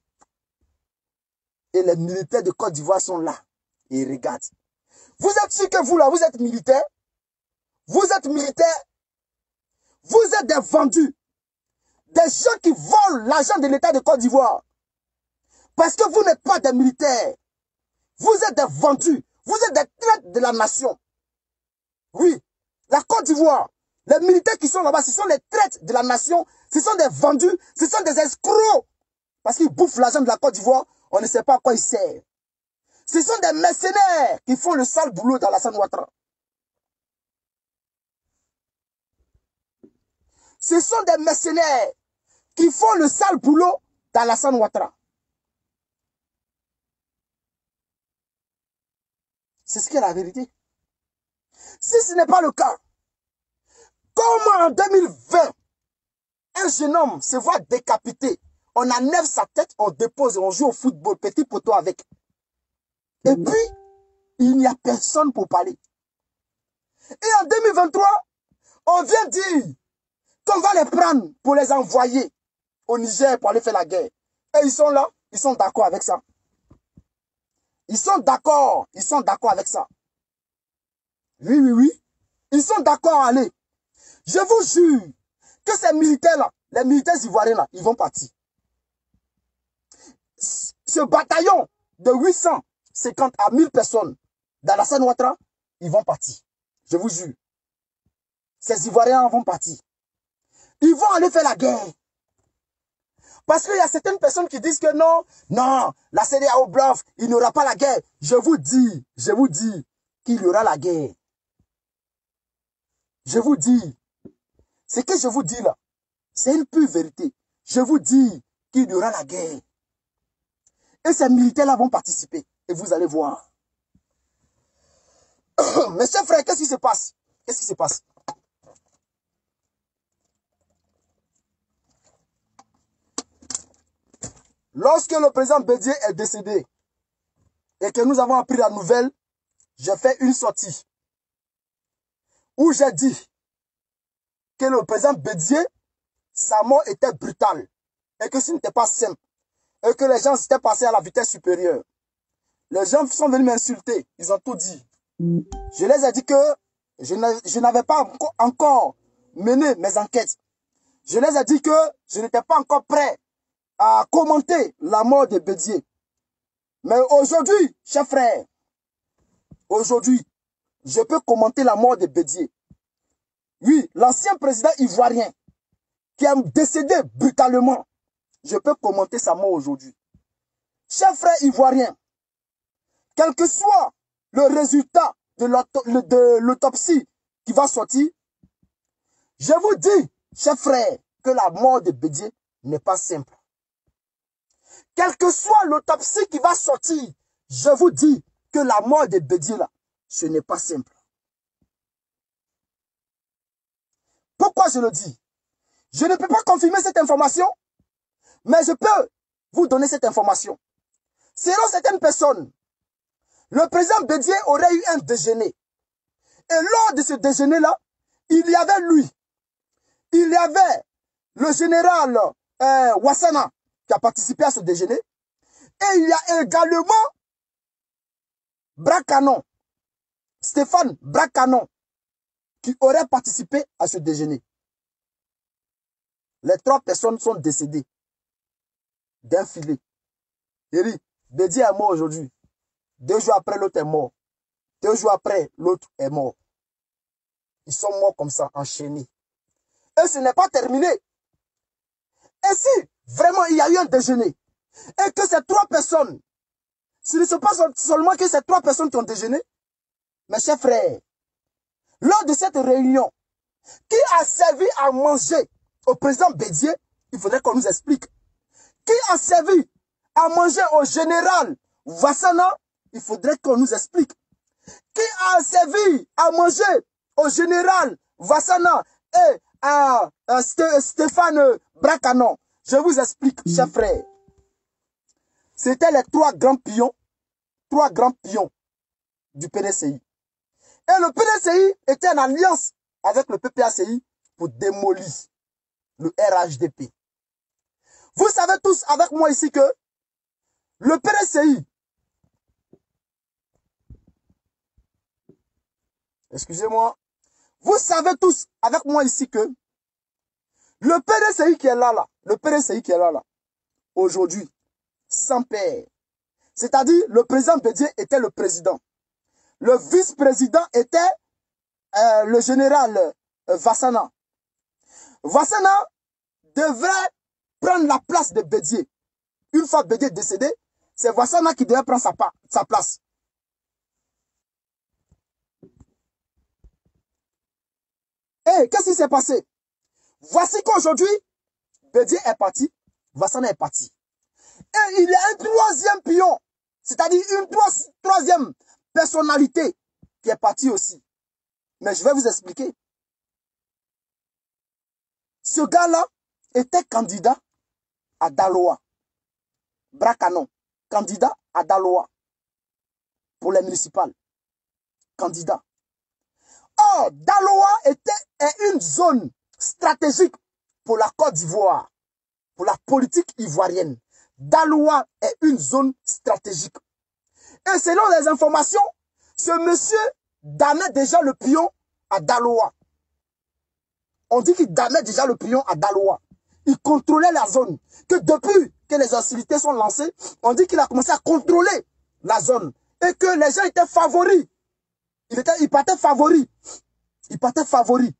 Et les militaires de Côte d'Ivoire sont là. Et ils regardent. Vous êtes sûr que vous là, vous êtes militaires? Vous êtes militaires? Vous êtes des vendus. Des gens qui volent l'argent de l'État de Côte d'Ivoire. Parce que vous n'êtes pas des militaires. Vous êtes des vendus. Vous êtes des traîtres de la nation. Oui, la Côte d'Ivoire, les militaires qui sont là-bas, ce sont les traîtres de la nation. Ce sont des vendus. Ce sont des escrocs. Parce qu'ils bouffent l'argent de la Côte d'Ivoire. On ne sait pas à quoi ils servent. Ce sont des mercenaires qui font le sale boulot d'Alassane Ouattara. Ce sont des mercenaires qui font le sale boulot d'Alassane Ouattara. C'est ce qui est la vérité. Si ce n'est pas le cas, comment en 2020, un jeune homme se voit décapité, on enlève sa tête, on dépose, on joue au football, petit poteau avec. Et puis, il n'y a personne pour parler. Et en 2023, on vient dire qu'on va les prendre pour les envoyer au Niger pour aller faire la guerre. Et ils sont là, ils sont d'accord avec ça. Ils sont d'accord avec ça. Oui, oui, oui. Ils sont d'accord à aller. Je vous jure que ces militaires-là, les militaires ivoiriens là, ils vont partir. Ce bataillon de 850 à 1000 personnes d'Alassane Ouattara, ils vont partir. Je vous jure. Ces Ivoiriens vont partir. Ils vont aller faire la guerre. Parce qu'il y a certaines personnes qui disent que non, la CEDEAO bluffe, il n'y aura pas la guerre. Je vous dis qu'il y aura la guerre. Je vous dis, ce que je vous dis là, c'est une pure vérité. Je vous dis qu'il y aura la guerre. Et ces militaires-là vont participer. Et vous allez voir. Mes chers frères, qu'est-ce qui se passe? Qu'est-ce qui se passe? Lorsque le président Bédié est décédé et que nous avons appris la nouvelle, j'ai fait une sortie où j'ai dit que le président Bédié, sa mort était brutale et que ce n'était pas simple et que les gens s'étaient passés à la vitesse supérieure. Les gens sont venus m'insulter, ils ont tout dit. Je les ai dit que je n'avais pas encore mené mes enquêtes. Je les ai dit que je n'étais pas encore prêt à commenter la mort de Bédié. Mais aujourd'hui, chers frères, aujourd'hui, je peux commenter la mort de Bédié. Oui, l'ancien président ivoirien qui est décédé brutalement, je peux commenter sa mort aujourd'hui. Chers frères ivoiriens, quel que soit le résultat de l'autopsie qui va sortir, je vous dis, chers frères, que la mort de Bédié n'est pas simple. Quelle que soit l'autopsie qui va sortir, je vous dis que la mort de Bédié là, ce n'est pas simple. Pourquoi je le dis? Je ne peux pas confirmer cette information, mais je peux vous donner cette information. Selon certaines personnes, le président Bédié aurait eu un déjeuner. Et lors de ce déjeuner-là, il y avait lui. Il y avait le général Ouassana qui a participé à ce déjeuner. Et il y a également Brakanon, Stéphane Brakanon, qui aurait participé à ce déjeuner. Les 3 personnes sont décédées d'un filet. Eri, Bédié est mort aujourd'hui. 2 jours après, l'autre est mort. 2 jours après, l'autre est mort. Ils sont morts comme ça, enchaînés. Et ce n'est pas terminé. Et si vraiment il y a eu un déjeuner, et que ces 3 personnes, ce ne sont pas seulement que ces 3 personnes qui ont déjeuné, mes chers frères, lors de cette réunion, qui a servi à manger au président Bédié, il faudrait qu'on nous explique. Qui a servi à manger au général Vassana, il faudrait qu'on nous explique. Qui a servi à manger au général Vassana et à Stéphane Brakanon? Je vous explique, chers frères. C'était les 3 grands pions du PDCI. Et le PDCI était en alliance avec le PPACI pour démolir le RHDP. Vous savez tous avec moi ici que le PDCI, excusez-moi, vous savez tous avec moi ici que le PDCI qui est là, aujourd'hui, sans père, c'est-à-dire le président Bédié était le président. Le vice-président était le général Vassana. Vassana devrait prendre la place de Bédié. Une fois Bédié décédé, c'est Vassana qui devait prendre sa place. Et qu'est-ce qui s'est passé? Voici qu'aujourd'hui, Bédié est parti, Vassana est parti. Et il y a un 3e pion, c'est-à-dire une 3e personnalité qui est partie aussi. Mais je vais vous expliquer. Ce gars-là était candidat à Daloa. Brakanon, candidat à Daloa pour les municipales. Candidat. Or, Daloa est une zone stratégique pour la Côte d'Ivoire, pour la politique ivoirienne. Daloa est une zone stratégique. Et selon les informations, ce monsieur damait déjà le pion à Daloa. On dit qu'il damait déjà le pion à Daloa. Il contrôlait la zone. Que depuis que les hostilités sont lancées, on dit qu'il a commencé à contrôler la zone. Et que les gens étaient favoris. Il partait favori. Il partait favori.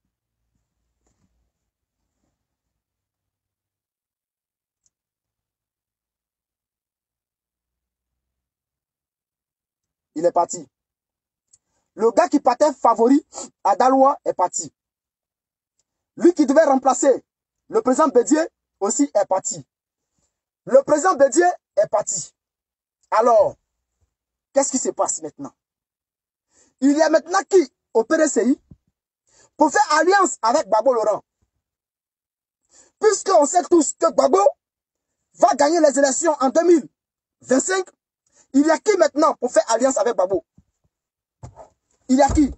Il est parti. Le gars qui partait favori à Daloa est parti. Lui qui devait remplacer le président Bédié aussi est parti. Le président Bédié est parti. Alors, qu'est-ce qui se passe maintenant? Il y a maintenant qui, au PDCI, pour faire alliance avec Gbagbo Laurent. Puisqu'on sait tous que Gbagbo va gagner les élections en 2025, il y a qui maintenant pour faire alliance avec Gbagbo? Il y a qui?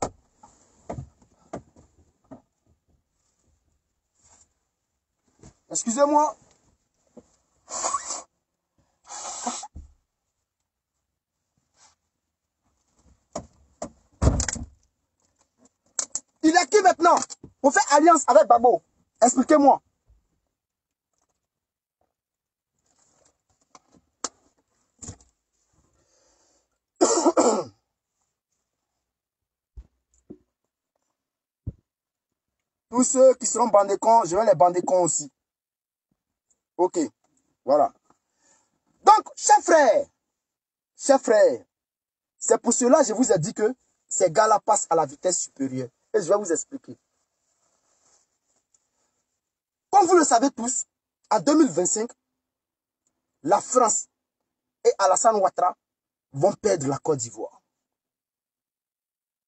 Excusez-moi. Il y a qui maintenant pour faire alliance avec Gbagbo? Expliquez-moi. Tous ceux qui seront bandécons, je vais les bandécons aussi. Ok, voilà. Donc, chers frères, c'est pour cela que je vous ai dit que ces gars-là passent à la vitesse supérieure. Et je vais vous expliquer. Comme vous le savez tous, en 2025, la France et Alassane Ouattara vont perdre la Côte d'Ivoire.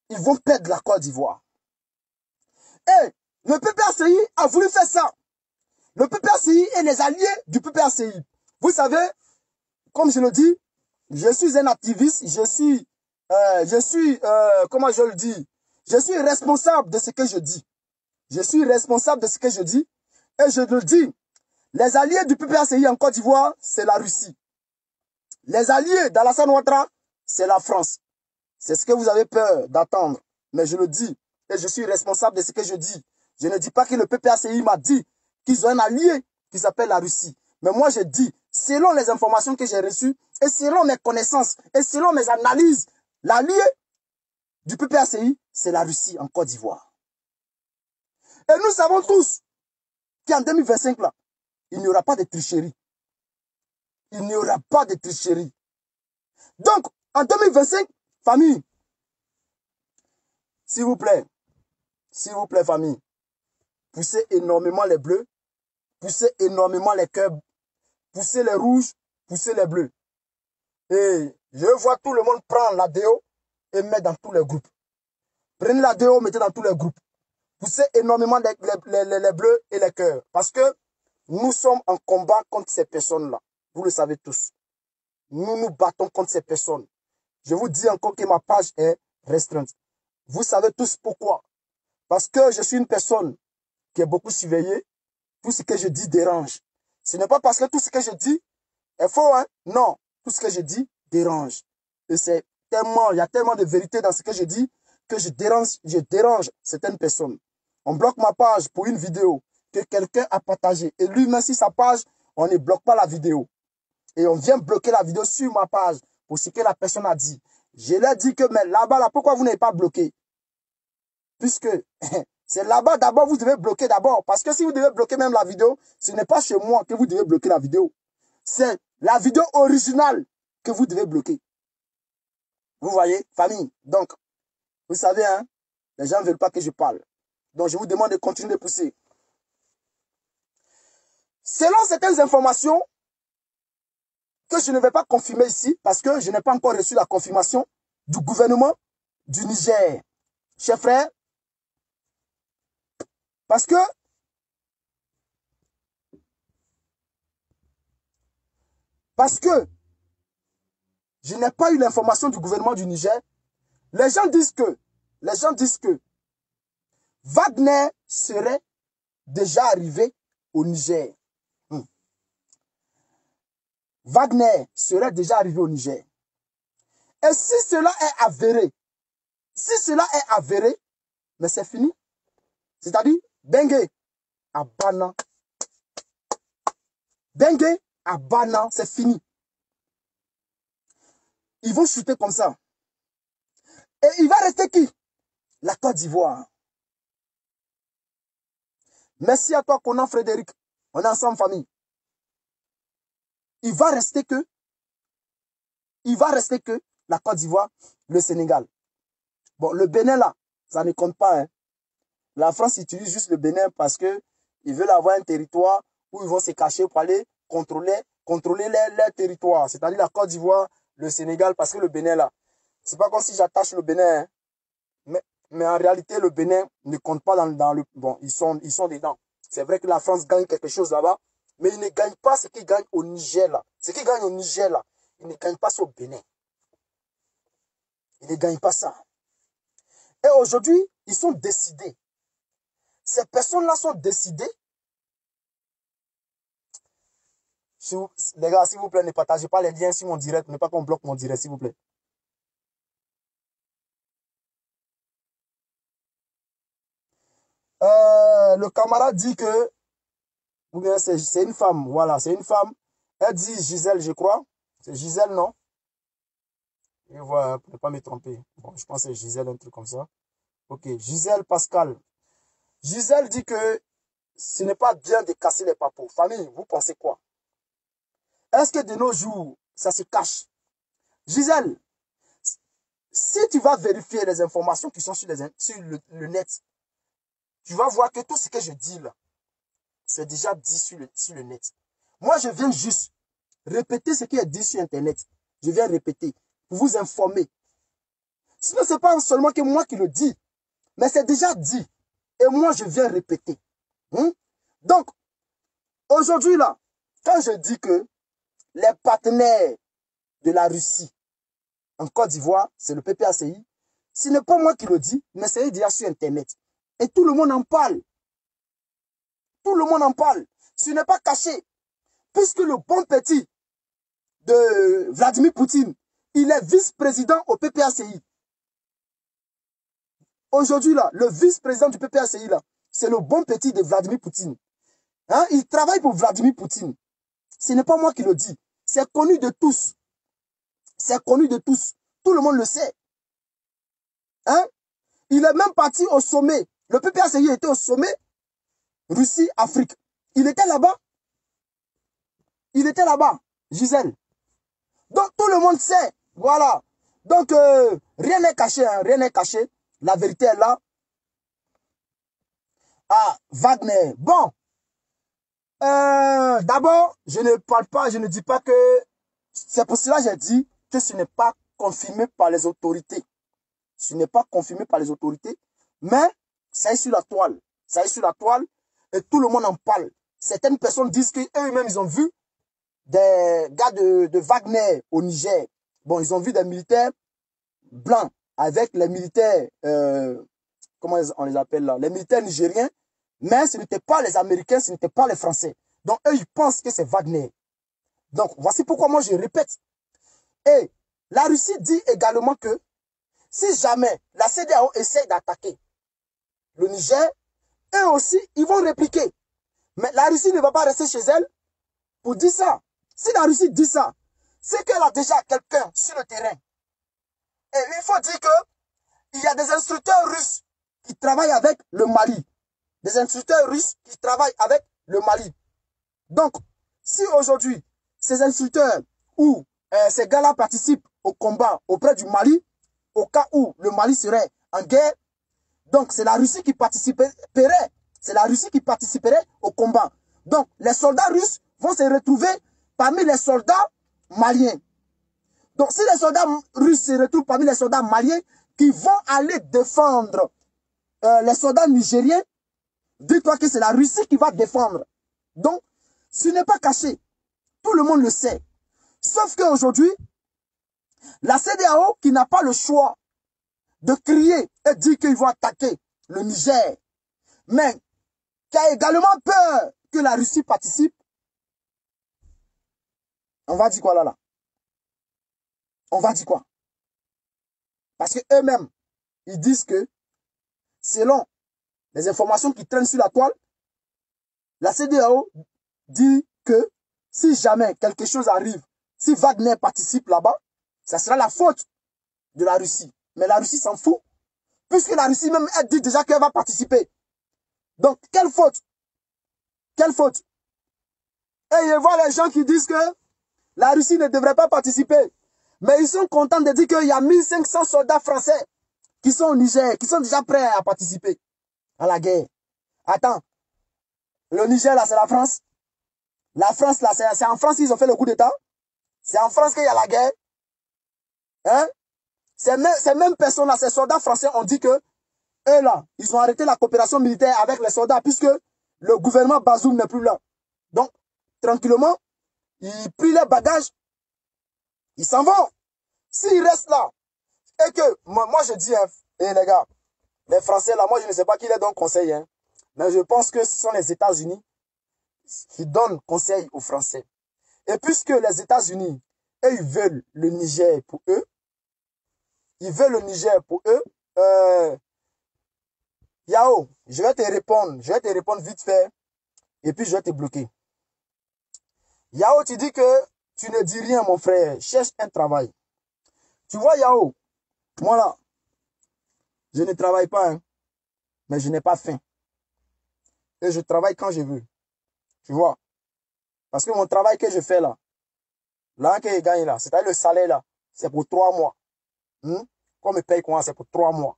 ils vont perdre la Côte d'Ivoire. Et le PPACI a voulu faire ça. Le PPACI et les alliés du PPACI. Vous savez, comme je le dis, je suis un activiste, comment je le dis, je suis responsable de ce que je dis. Je suis responsable de ce que je dis. Et je le dis, les alliés du PPACI en Côte d'Ivoire, c'est la Russie. Les alliés d'Alassane Ouattara, c'est la France. C'est ce que vous avez peur d'attendre. Mais je le dis, et je suis responsable de ce que je dis. Je ne dis pas que le PPACI m'a dit qu'ils ont un allié qui s'appelle la Russie. Mais moi, je dis, selon les informations que j'ai reçues, et selon mes connaissances, et selon mes analyses, l'allié du PPACI, c'est la Russie en Côte d'Ivoire. Et nous savons tous qu'en 2025, là, il n'y aura pas de tricherie. Il n'y aura pas de tricherie. Donc, en 2025, famille, s'il vous plaît, famille, poussez énormément les bleus, poussez énormément les cœurs, poussez les rouges, poussez les bleus. Et je vois tout le monde prendre la déo et mettre dans tous les groupes. Prenez la déo, mettez dans tous les groupes. Poussez énormément les bleus et les cœurs. Parce que nous sommes en combat contre ces personnes-là. Vous le savez tous. Nous nous battons contre ces personnes. Je vous dis encore que ma page est restreinte. Vous savez tous pourquoi. Parce que je suis une personne qui est beaucoup surveillée. Tout ce que je dis dérange. Ce n'est pas parce que tout ce que je dis est faux, hein. Non. Tout ce que je dis dérange. Et c'est tellement, il y a tellement de vérité dans ce que je dis que je dérange certaines personnes. On bloque ma page pour une vidéo que quelqu'un a partagée. Et lui, même si sa page, on ne bloque pas la vidéo. Et on vient bloquer la vidéo sur ma page pour ce que la personne a dit. Je leur dis que, mais là-bas, là, pourquoi vous n'avez pas bloqué? Puisque c'est là-bas d'abord, vous devez bloquer d'abord. Parce que si vous devez bloquer même la vidéo, ce n'est pas chez moi que vous devez bloquer la vidéo. C'est la vidéo originale que vous devez bloquer. Vous voyez, famille. Donc, vous savez, hein, les gens ne veulent pas que je parle. Donc, je vous demande de continuer de pousser. Selon certaines informations que je ne vais pas confirmer ici, parce que je n'ai pas encore reçu la confirmation du gouvernement du Niger. Chers frères, parce que je n'ai pas eu l'information du gouvernement du Niger, les gens disent que Wagner serait déjà arrivé au Niger. Wagner serait déjà arrivé au Niger. Et si cela est avéré, mais c'est fini. C'est-à-dire, Bengue à Bana. Bengue à Bana, c'est fini. Ils vont chuter comme ça. Et il va rester qui? La Côte d'Ivoire. Merci à toi, Conan Frédéric. On est ensemble, famille. Il va rester que la Côte d'Ivoire, le Sénégal. Bon, le Bénin, là, ça ne compte pas. Hein. La France utilise juste le Bénin parce qu'ils veulent avoir un territoire où ils vont se cacher pour aller contrôler leur territoire. C'est-à-dire la Côte d'Ivoire, le Sénégal, parce que le Bénin, là, c'est pas comme si j'attache le Bénin. Hein. Mais en réalité, le Bénin ne compte pas dans le... Bon, ils sont dedans. C'est vrai que la France gagne quelque chose là-bas, mais ils ne gagnent pas ce qu'ils gagnent au Niger, là. Ce qu'ils gagnent au Niger, là, ils ne gagnent pas ça au Bénin. Ils ne gagnent pas ça. Et aujourd'hui, ils sont décidés. Ces personnes-là sont décidées. Les gars, s'il vous plaît, ne partagez pas les liens sur mon direct. Ne pas qu'on bloque mon direct, s'il vous plaît. Le camarade dit que, ou bien c'est une femme, voilà, c'est une femme. Elle dit Gisèle, je crois. C'est Gisèle, non? Je vois, pour ne pas me tromper. Bon, je pense que c'est Gisèle, un truc comme ça. Ok, Gisèle Pascal. Gisèle dit que ce n'est pas bien de casser les papos. Famille, vous pensez quoi? Est-ce que de nos jours, ça se cache? Gisèle, si tu vas vérifier les informations qui sont sur le net, tu vas voir que tout ce que je dis là, c'est déjà dit sur le net. Moi, je viens juste répéter ce qui est dit sur Internet. Je viens répéter pour vous informer. Sinon, ce n'est pas seulement que moi qui le dis, mais c'est déjà dit. Et moi, je viens répéter. Donc, aujourd'hui, là, quand je dis que les partenaires de la Russie en Côte d'Ivoire, c'est le PPACI, ce n'est pas moi qui le dis, mais c'est déjà sur Internet. Et tout le monde en parle. Tout le monde en parle. Ce n'est pas caché. Puisque le bon petit de Vladimir Poutine, il est vice-président au PPACI. Aujourd'hui, là, le vice-président du PPACI, là, c'est le bon petit de Vladimir Poutine. Hein? Il travaille pour Vladimir Poutine. Ce n'est pas moi qui le dis. C'est connu de tous. C'est connu de tous. Tout le monde le sait. Hein? Il est même parti au sommet. Le PPACI était au sommet Russie-Afrique. Il était là-bas. Il était là-bas, Gisèle. Donc, tout le monde sait. Voilà. Donc, rien n'est caché. Hein, rien n'est caché. La vérité est là. Ah, Wagner. Bon. D'abord, je ne parle pas, je ne dis pas que... C'est pour cela que j'ai dit que ce n'est pas confirmé par les autorités. Ce n'est pas confirmé par les autorités. Mais, ça est sur la toile. Ça est sur la toile. Et tout le monde en parle. Certaines personnes disent qu'eux-mêmes, ils ont vu des gars de Wagner au Niger. Bon, ils ont vu des militaires blancs avec les militaires, comment on les appelle là, les militaires nigériens, mais ce n'étaient pas les Américains, ce n'étaient pas les Français. Donc, eux, ils pensent que c'est Wagner. Donc, voici pourquoi moi, je répète. Et la Russie dit également que si jamais la CEDEAO essaie d'attaquer le Niger, eux aussi, ils vont répliquer. Mais la Russie ne va pas rester chez elle pour dire ça. Si la Russie dit ça, c'est qu'elle a déjà quelqu'un sur le terrain. Et il faut dire qu'il y a des instructeurs russes qui travaillent avec le Mali. Des instructeurs russes qui travaillent avec le Mali. Donc, si aujourd'hui, ces instructeurs ou ces gars-là participent au combat auprès du Mali, au cas où le Mali serait en guerre, donc c'est la Russie qui participerait. C'est la Russie qui participerait au combat. Donc, les soldats russes vont se retrouver parmi les soldats maliens. Donc, si les soldats russes se retrouvent parmi les soldats maliens qui vont aller défendre les soldats nigériens, dis-toi que c'est la Russie qui va défendre. Donc, ce n'est pas caché. Tout le monde le sait. Sauf qu'aujourd'hui, la CEDEAO qui n'a pas le choix de crier et dire qu'ils vont attaquer le Niger, mais qui a également peur que la Russie participe, on va dire quoi là? On va dire quoi? Parce que eux-mêmes, ils disent que, selon les informations qui traînent sur la toile, la CEDEAO dit que si jamais quelque chose arrive, si Wagner participe là-bas, ça sera la faute de la Russie. Mais la Russie s'en fout, puisque la Russie même, elle dit déjà qu'elle va participer. Donc, quelle faute? Quelle faute? Et je vois les gens qui disent que la Russie ne devrait pas participer. Mais ils sont contents de dire qu'il y a 1500 soldats français qui sont au Niger, qui sont déjà prêts à participer à la guerre. Attends, le Niger là, c'est la France. La France là, c'est en France qu'ils ont fait le coup d'État. C'est en France qu'il y a la guerre. Hein? Ces mêmes personnes là, ces soldats français ont dit que eux là, ils ont arrêté la coopération militaire avec les soldats puisque le gouvernement Bazoum n'est plus là. Donc, tranquillement, ils prennent leurs bagages, ils s'en vont. S'ils restent là, et que, moi je dis, hein, et les gars, les Français là, moi je ne sais pas qui les donne conseil, hein, mais je pense que ce sont les États-Unis qui donnent conseil aux Français. Et puisque les États-Unis, eux, ils veulent le Niger pour eux, ils veulent le Niger pour eux, Yao, je vais te répondre vite fait, et puis je vais te bloquer. Yao, tu dis que tu ne dis rien, mon frère, cherche un travail. Tu vois, Yao, moi là, je ne travaille pas, hein, mais je n'ai pas faim. Et je travaille quand je veux. Tu vois. Parce que mon travail que je fais là, que je gagne là, c'est-à-dire le salaire là, c'est pour 3 mois. Qu'on me paye quoi, c'est pour 3 mois.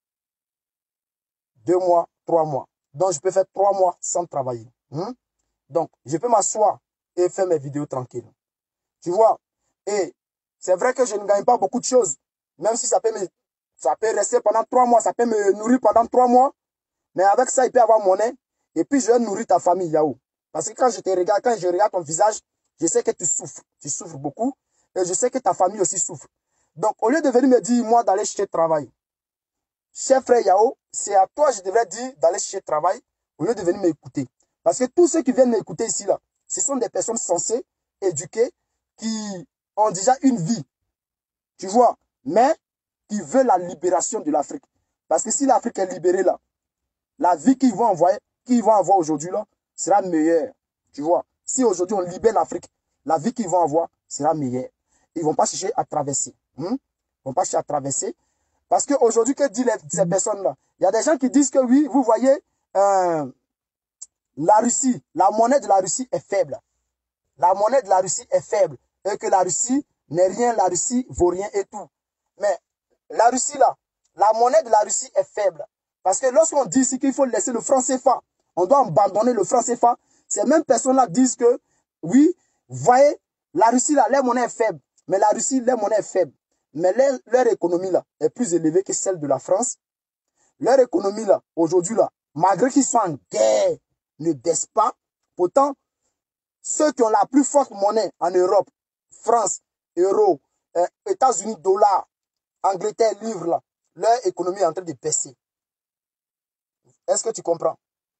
2 mois, 3 mois. Donc, je peux faire 3 mois sans travailler. Donc, je peux m'asseoir et faire mes vidéos tranquilles. Tu vois. Et c'est vrai que je ne gagne pas beaucoup de choses. Même si ça peut me Ça peut rester pendant 3 mois, ça peut me nourrir pendant 3 mois. Mais avec ça, il peut avoir monnaie. Et puis, je vais nourrir ta famille, Yao. Parce que quand je te regarde, quand je regarde ton visage, je sais que tu souffres. Tu souffres beaucoup. Et je sais que ta famille aussi souffre. Donc, au lieu de venir me dire, moi, d'aller chercher travail, cher frère Yao, c'est à toi, je devrais dire d'aller chercher travail, au lieu de venir m'écouter. Parce que tous ceux qui viennent m'écouter ici, là, ce sont des personnes sensées, éduquées, qui ont déjà une vie. Tu vois, mais qui veulent la libération de l'Afrique. Parce que si l'Afrique est libérée, là, la vie qu'ils vont avoir aujourd'hui, là, sera meilleure. Tu vois, si aujourd'hui on libère l'Afrique, la vie qu'ils vont avoir sera meilleure. Ils ne vont pas chercher à traverser. Ils ne vont pas chercher à traverser. Parce qu'aujourd'hui, que disent ces personnes-là? Il y a des gens qui disent que oui, vous voyez, la Russie, la monnaie de la Russie est faible. La monnaie de la Russie est faible. Et que la Russie n'est rien, la Russie vaut rien et tout. Mais la Russie, là, la monnaie de la Russie est faible. Parce que lorsqu'on dit ici qu'il faut laisser le franc CFA, on doit abandonner le franc CFA, ces mêmes personnes-là disent que, oui, vous voyez, la Russie, là, leur monnaie est faible. Mais la Russie, leur monnaie est faible. Mais leur économie, là, est plus élevée que celle de la France. Leur économie, là, aujourd'hui, là, malgré qu'ils soient en guerre, ne baisse pas. Pourtant, ceux qui ont la plus forte monnaie en Europe, France, euro, États-Unis, dollar, Angleterre, livre, là, leur économie est en train de baisser. Est-ce que tu comprends?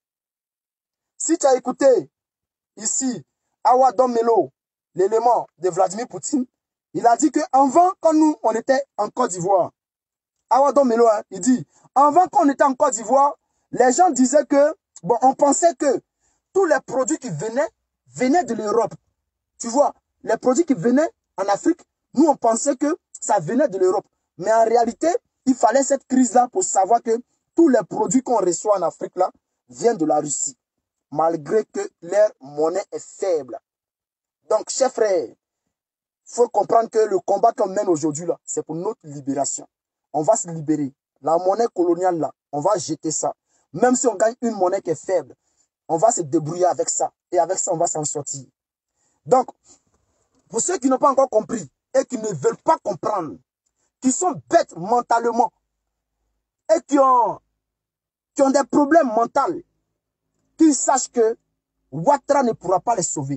Si tu as écouté ici Awadon Melo, l'élément de Vladimir Poutine, il a dit qu'avant, quand nous, on était en Côte d'Ivoire, Awadon Melo, hein, il dit, avant qu'on était en Côte d'Ivoire, les gens disaient que, bon, on pensait que tous les produits qui venaient de l'Europe. Tu vois, les produits qui venaient en Afrique, nous, on pensait que ça venait de l'Europe. Mais en réalité, il fallait cette crise-là pour savoir que tous les produits qu'on reçoit en Afrique, là, viennent de la Russie. Malgré que leur monnaie est faible. Donc, chers frères, il faut comprendre que le combat qu'on mène aujourd'hui, là, c'est pour notre libération. On va se libérer. La monnaie coloniale, là, on va jeter ça. Même si on gagne une monnaie qui est faible, on va se débrouiller avec ça. Et avec ça, on va s'en sortir. Donc, pour ceux qui n'ont pas encore compris et qui ne veulent pas comprendre, qui sont bêtes mentalement et qui ont des problèmes mentaux, qu'ils sachent que Ouattara ne pourra pas les sauver.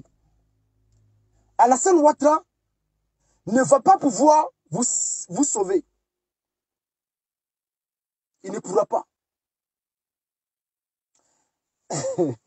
Alassane Ouattara ne va pas pouvoir vous sauver. Il ne pourra pas. Il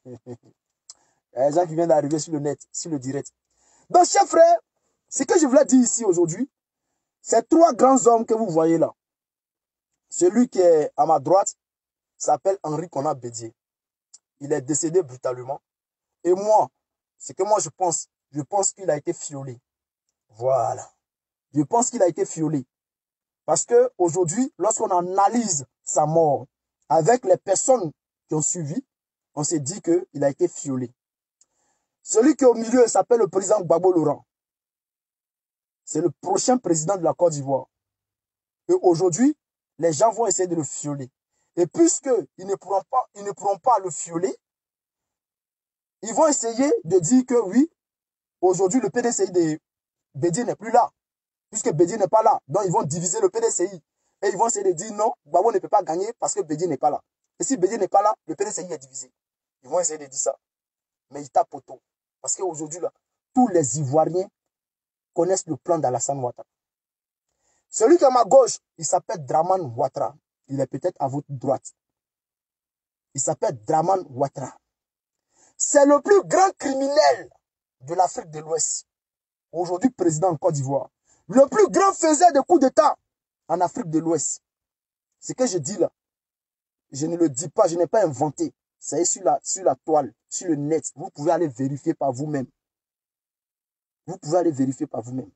y a des gens qui viennent d'arriver sur le net, sur le direct. Donc, chers frères, ce que je voulais dire ici aujourd'hui, ces 3 grands hommes que vous voyez là, celui qui est à ma droite s'appelle Henri Konan Bédié. Il est décédé brutalement. Et moi, ce que moi je pense qu'il a été violé. Voilà. Je pense qu'il a été violé. Parce que aujourd'hui, lorsqu'on analyse sa mort avec les personnes qui ont suivi, on s'est dit qu'il a été violé. Celui qui est au milieu s'appelle le président Gbagbo Laurent. C'est le prochain président de la Côte d'Ivoire. Et aujourd'hui, les gens vont essayer de le violer. Et puisqu'ils ne pourront pas le violer, ils vont essayer de dire que oui, aujourd'hui le PDCI de Bédié n'est plus là. Puisque Bédié n'est pas là. Donc ils vont diviser le PDCI. Et ils vont essayer de dire non, Gbagbo ne peut pas gagner parce que Bédié n'est pas là. Et si Bédié n'est pas là, le PDCI est divisé. Ils vont essayer de dire ça. Mais ils tapent au taux. Parce qu'aujourd'hui, là, tous les Ivoiriens connaissent le plan d'Alassane Ouattara. Celui qui est à ma gauche, il s'appelle Dramane Ouattara. Il est peut-être à votre droite. Il s'appelle Dramane Ouattara. C'est le plus grand criminel de l'Afrique de l'Ouest. Aujourd'hui, président en Côte d'Ivoire. Le plus grand faisait de coups d'État en Afrique de l'Ouest. Ce que je dis là, je ne le dis pas, je n'ai pas inventé. C'est sur la toile, sur le net. Vous pouvez aller vérifier par vous-même. Vous pouvez aller vérifier par vous-même.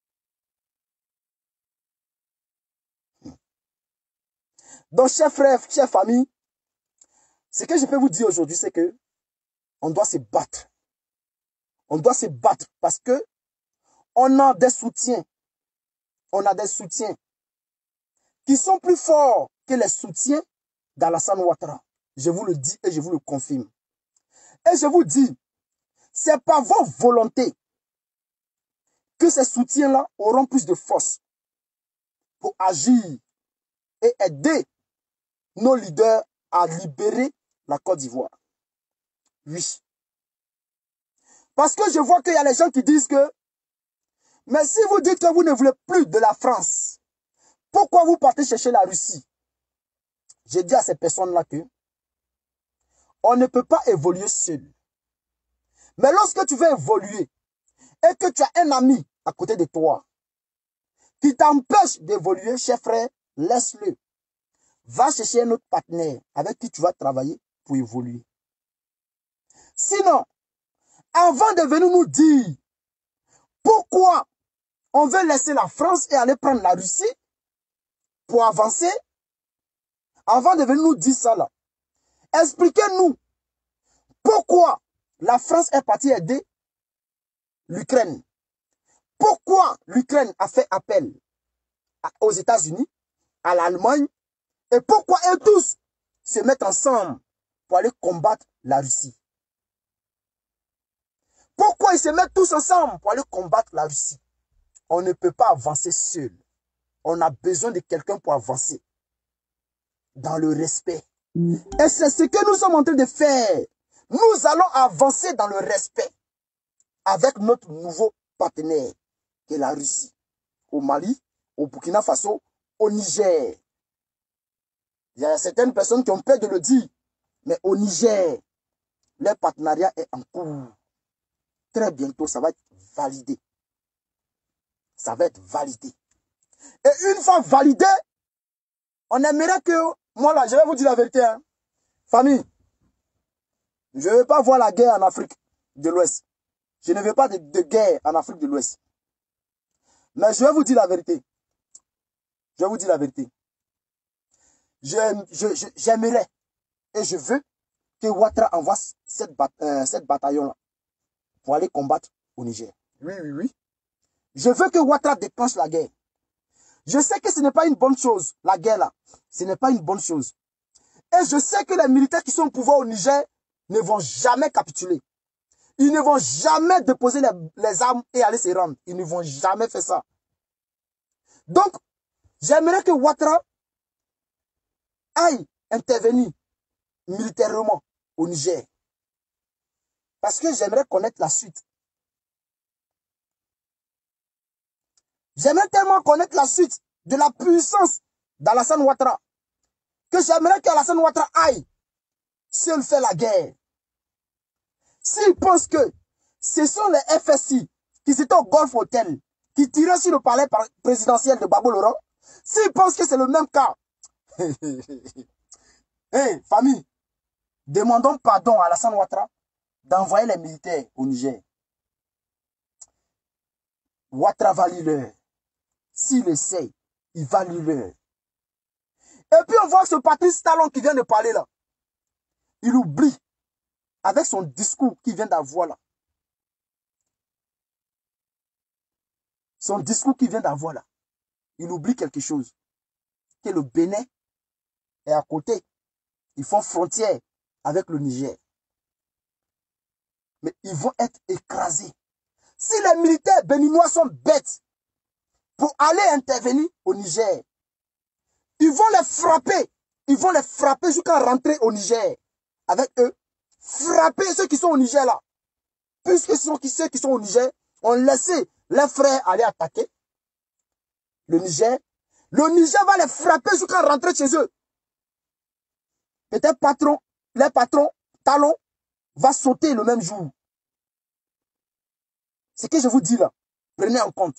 Donc, chers frères, chers familles, ce que je peux vous dire aujourd'hui, c'est que on doit se battre. On doit se battre parce que on a des soutiens. On a des soutiens qui sont plus forts que les soutiens d'Alassane Ouattara. Je vous le dis et je vous le confirme. Et je vous dis, c'est par vos volontés que ces soutiens-là auront plus de force pour agir et aider nos leaders à libérer la Côte d'Ivoire. Oui. Parce que je vois qu'il y a les gens qui disent que, mais si vous dites que vous ne voulez plus de la France, pourquoi vous partez chercher la Russie? J'ai dit à ces personnes-là que on ne peut pas évoluer seul. Mais lorsque tu veux évoluer et que tu as un ami à côté de toi qui t'empêche d'évoluer, cher frère, laisse-le. Va chercher un autre partenaire avec qui tu vas travailler pour évoluer. Sinon, avant de venir nous dire pourquoi on veut laisser la France et aller prendre la Russie pour avancer, avant de venir nous dire ça là, expliquez-nous pourquoi la France est partie aider l'Ukraine. Pourquoi l'Ukraine a fait appel aux États-Unis, à l'Allemagne, et pourquoi eux tous se mettent ensemble pour aller combattre la Russie. Pourquoi ils se mettent tous ensemble pour aller combattre la Russie? On ne peut pas avancer seul. On a besoin de quelqu'un pour avancer. Dans le respect. Et c'est ce que nous sommes en train de faire. Nous allons avancer dans le respect. Avec notre nouveau partenaire, qui est la Russie. Au Mali, au Burkina Faso, au Niger. Il y a certaines personnes qui ont peur de le dire. Mais au Niger, leur partenariat est en cours. Très bientôt, ça va être validé. Ça va être validé. Et une fois validé, on aimerait que, moi là, je vais vous dire la vérité, hein. Famille, je ne veux pas voir la guerre en Afrique de l'Ouest. Je ne veux pas de guerre en Afrique de l'Ouest. Mais je vais vous dire la vérité. Je vais vous dire la vérité. J'aimerais et je veux que Ouattara envoie cette bataillon-là pour aller combattre au Niger. Oui, oui, oui. Je veux que Ouattara déclenche la guerre. Je sais que ce n'est pas une bonne chose, la guerre là. Ce n'est pas une bonne chose. Et je sais que les militaires qui sont au pouvoir au Niger ne vont jamais capituler. Ils ne vont jamais déposer les armes et aller se rendre. Ils ne vont jamais faire ça. Donc, j'aimerais que Ouattara aille intervenir militairement au Niger. Parce que j'aimerais connaître la suite. J'aimerais tellement connaître la suite de la puissance d'Alassane Ouattara que j'aimerais qu'Alassane Ouattara aille seul faire la guerre. S'il pense que ce sont les FSI qui étaient au Golf Hotel, qui tiraient sur le palais présidentiel de Gbagbo Laurent, s'il pense que c'est le même cas, hey, famille, demandons pardon à Alassane Ouattara d'envoyer les militaires au Niger. Ouattara va l'heure. S'il essaye, il va l'heure. Et puis on voit ce Patrice Talon qui vient de parler là. Il oublie, avec son discours qu'il vient d'avoir là. Son discours qu'il vient d'avoir là. Il oublie quelque chose. Que le Bénin est à côté. Ils font frontière avec le Niger. Mais ils vont être écrasés. Si les militaires béninois sont bêtes pour aller intervenir au Niger, ils vont les frapper. Ils vont les frapper jusqu'à rentrer au Niger. Avec eux, frapper ceux qui sont au Niger là. Puisque ceux qui sont au Niger ont laissé leurs frères aller attaquer le Niger. Le Niger va les frapper jusqu'à rentrer chez eux. Peut-être les patrons, Talon, va sauter le même jour. Ce que je vous dis là, prenez en compte.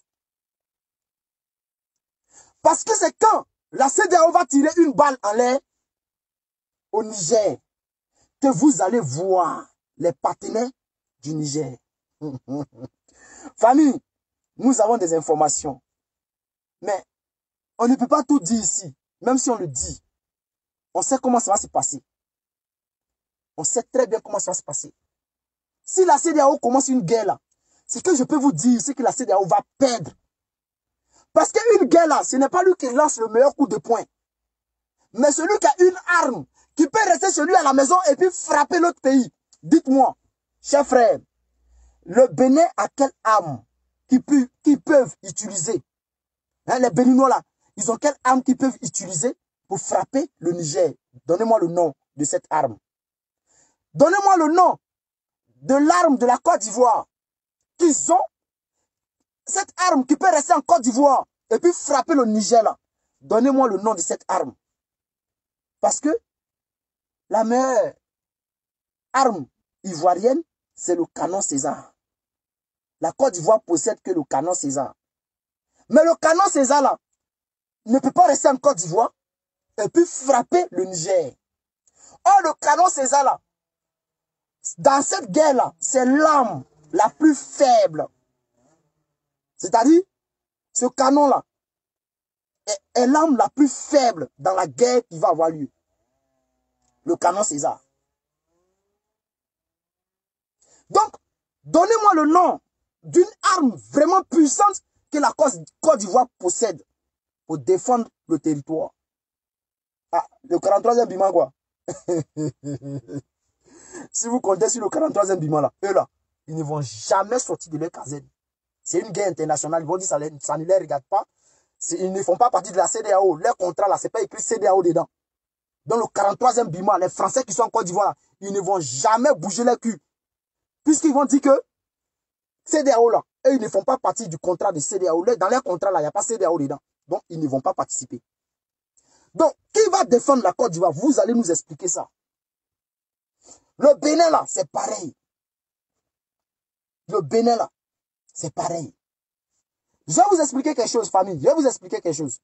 Parce que c'est quand la CEDEAO va tirer une balle en l'air au Niger que vous allez voir les partenaires du Niger. Famille, nous avons des informations. Mais on ne peut pas tout dire ici. Même si on le dit, on sait comment ça va se passer. On sait très bien comment ça va se passer. Si la CEDEAO commence une guerre là, ce que je peux vous dire, c'est que la CEDEAO va perdre. Parce qu'une guerre là, ce n'est pas lui qui lance le meilleur coup de poing. Mais celui qui a une arme, qui peut rester chez lui à la maison et puis frapper l'autre pays. Dites-moi, chers frères, le Bénin a quelle arme qu'ils peuvent utiliser? Hein, les Béninois là, ils ont quelle arme qu'ils peuvent utiliser pour frapper le Niger. Donnez-moi le nom de cette arme. Donnez-moi le nom de l'arme de la Côte d'Ivoire qu'ils ont. Cette arme qui peut rester en Côte d'Ivoire et puis frapper le Niger là. Donnez-moi le nom de cette arme. Parce que la meilleure arme ivoirienne, c'est le canon César. La Côte d'Ivoire possède que le canon César. Mais le canon César là ne peut pas rester en Côte d'Ivoire et puis frapper le Niger. Or, le canon César là, dans cette guerre là, c'est l'arme la plus faible. C'est-à-dire, ce canon là est l'arme la plus faible dans la guerre qui va avoir lieu. Le canon César. Donc, donnez-moi le nom d'une arme vraiment puissante que la Côte d'Ivoire possède pour défendre le territoire. Ah, le 43e Bima, quoi. Si vous comptez sur le 43e Bima, là, eux, là, ils ne vont jamais sortir de leur caserne. C'est une guerre internationale. Ils vont dire ça ne les regarde pas. Ils ne font pas partie de la CEDEAO. Leur contrat, là, c'est pas écrit CEDEAO dedans. Dans le 43e Bima, les Français qui sont en Côte d'Ivoire, ils ne vont jamais bouger leur cul. Puisqu'ils vont dire que CEDEAO, là, eux, ils ne font pas partie du contrat de CEDEAO. Dans leur contrat, là, il n'y a pas CEDEAO dedans. Donc, ils ne vont pas participer. Donc, qui va défendre la Côte d'Ivoire? Vous allez nous expliquer ça. Le Bénin, là, c'est pareil. Le Bénin, là, c'est pareil. Je vais vous expliquer quelque chose, famille. Je vais vous expliquer quelque chose.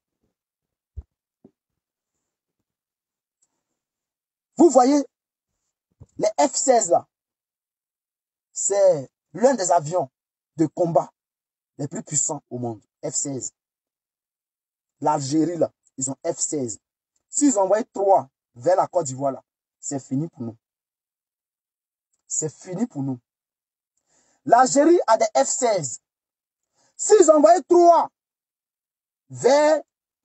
Vous voyez, les F-16, là, c'est l'un des avions de combat les plus puissants au monde. F-16. L'Algérie, là, ils ont F-16. S'ils envoient 3 vers la Côte d'Ivoire, là, c'est fini pour nous. C'est fini pour nous. L'Algérie a des F-16. S'ils envoient 3 vers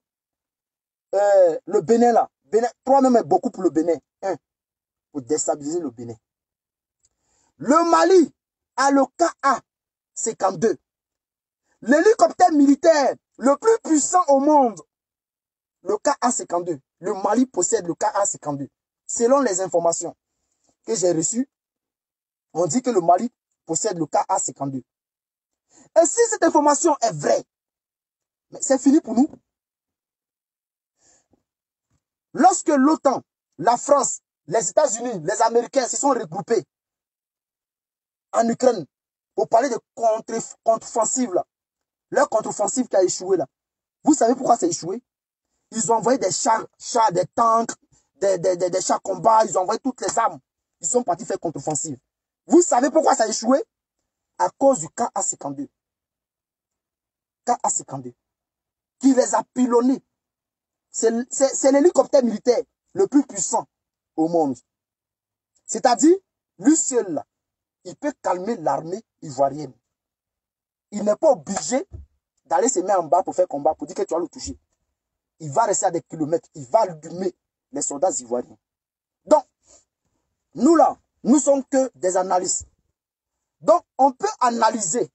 le Bénin, là, 3 même est beaucoup pour le Bénin. 1, pour déstabiliser le Bénin. Le Mali a le KA-52. L'hélicoptère militaire le plus puissant au monde. Le KA-52. Le Mali possède le KA-52. Selon les informations que j'ai reçues, on dit que le Mali possède le KA-52. Et si cette information est vraie, c'est fini pour nous. Lorsque l'OTAN, la France, les États-Unis, les Américains se sont regroupés en Ukraine pour parler de contre-offensive, là, leur contre-offensive qui a échoué là. Vous savez pourquoi ça a échoué? Ils ont envoyé des chars, des tanks, des chars combat, ils ont envoyé toutes les armes. Ils sont partis faire contre-offensive. Vous savez pourquoi ça a échoué? À cause du KA-52. KA-52. Qui les a pilonnés. C'est l'hélicoptère militaire le plus puissant au monde. C'est-à-dire, lui seul, là, il peut calmer l'armée ivoirienne. Il n'est pas obligé d'aller se mettre en bas pour faire combat, pour dire que tu vas le toucher. Il va rester à des kilomètres. Il va allumer les soldats ivoiriens. Donc, nous là, nous sommes que des analystes. Donc, on peut analyser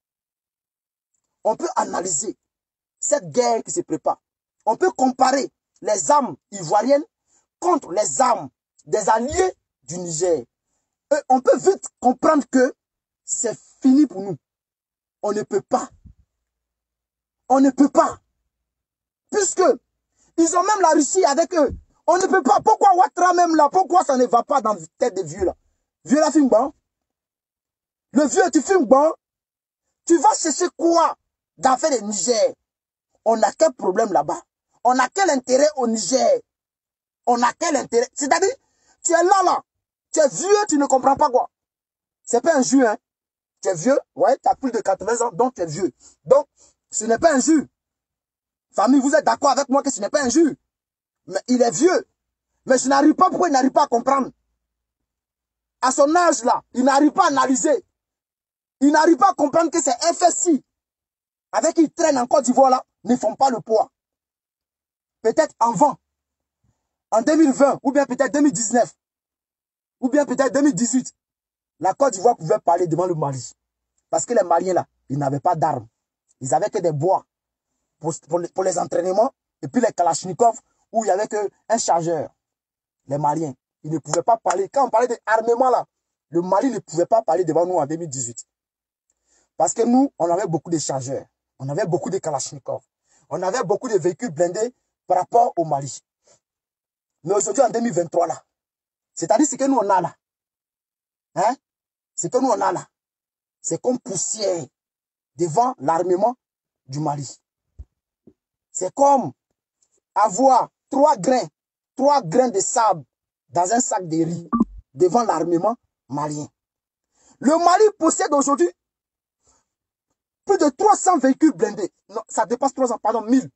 cette guerre qui se prépare. On peut comparer les armes ivoiriennes contre les armes des alliés du Niger. Et on peut vite comprendre que c'est fini pour nous. On ne peut pas. On ne peut pas. Puisque ils ont même la Russie avec eux. On ne peut pas. Pourquoi Ouattara même là? Pourquoi ça ne va pas dans la tête des vieux là? Vieux là, fume bon. Le vieux, tu fumes bon. Tu vas chercher quoi dans faire le Niger? On a quel problème là-bas? On a quel intérêt au Niger? On a quel intérêt? C'est-à-dire, tu es là. Tu es vieux, tu ne comprends pas quoi. C'est pas un jeu, hein. Tu es vieux, ouais, tu as plus de 80 ans, donc tu es vieux. Donc, ce n'est pas un jeu. Famille, vous êtes d'accord avec moi que ce n'est pas un jeu. Mais il est vieux. Mais je n'arrive pas, pourquoi il n'arrive pas à comprendre? À son âge là, il n'arrive pas à analyser. Il n'arrive pas à comprendre que c'est FSI, avec qui il traîne en Côte d'Ivoire là, ne font pas le poids. Peut-être avant, en 2020, ou bien peut-être 2019, ou bien peut-être 2018, la Côte d'Ivoire pouvait parler devant le Mali. Parce que les Maliens là, ils n'avaient pas d'armes. Ils n'avaient que des bois pour les entraînements, et puis les Kalachnikov, où il n'y avait qu'un chargeur. Les Maliens, ils ne pouvaient pas parler. Quand on parlait d'armement là, le Mali ne pouvait pas parler devant nous en 2018. Parce que nous, on avait beaucoup de chargeurs. On avait beaucoup de Kalachnikov. On avait beaucoup de véhicules blindés par rapport au Mali. Mais aujourd'hui, en 2023 là, c'est-à-dire ce que nous on a là, hein, ce que nous on a là, c'est comme poussière devant l'armement du Mali. C'est comme avoir 3 grains de sable dans un sac de riz devant l'armement malien. Le Mali possède aujourd'hui plus de 300 véhicules blindés. Non, ça dépasse 300, pardon, 1000.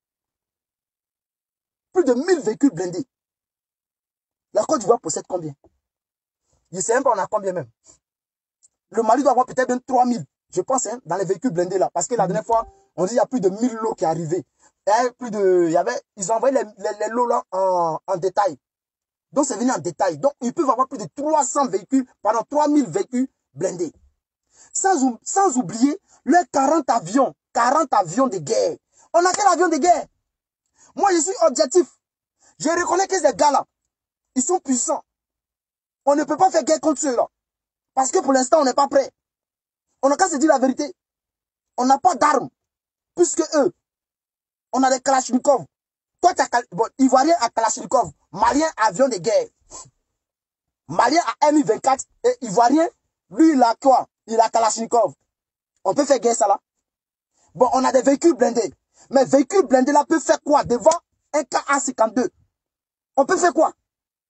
Plus de 1000 véhicules blindés. La Côte d'Ivoire possède combien? Je ne sais même pas on a combien même. Le Mali doit avoir peut-être même 3000, je pense, hein, dans les véhicules blindés là. Parce que la dernière fois, on dit qu'il y a plus de 1000 lots qui arrivaient. Ils ont envoyé les lots là en détail. Donc c'est venu en détail. Donc ils peuvent avoir plus de 300 véhicules, pardon, 3000 véhicules blindés. Sans oublier les 40 avions de guerre. On a quel avion de guerre? Moi je suis objectif. Je reconnais que ces gars-là, ils sont puissants. On ne peut pas faire guerre contre ceux-là. Parce que pour l'instant, on n'est pas prêt. On n'a qu'à se dire la vérité. On n'a pas d'armes. Plus que eux. On a des Kalachnikov. Toi, tu as Ivoirien à Kalachnikov. Malien, avion de guerre. Malien à Mi-24. Et Ivoirien, lui, il a quoi? Il a Kalachnikov. On peut faire guerre, ça là? Bon, on a des véhicules blindés. Mais véhicules blindés là peuvent faire quoi devant un KA-52? On peut faire quoi?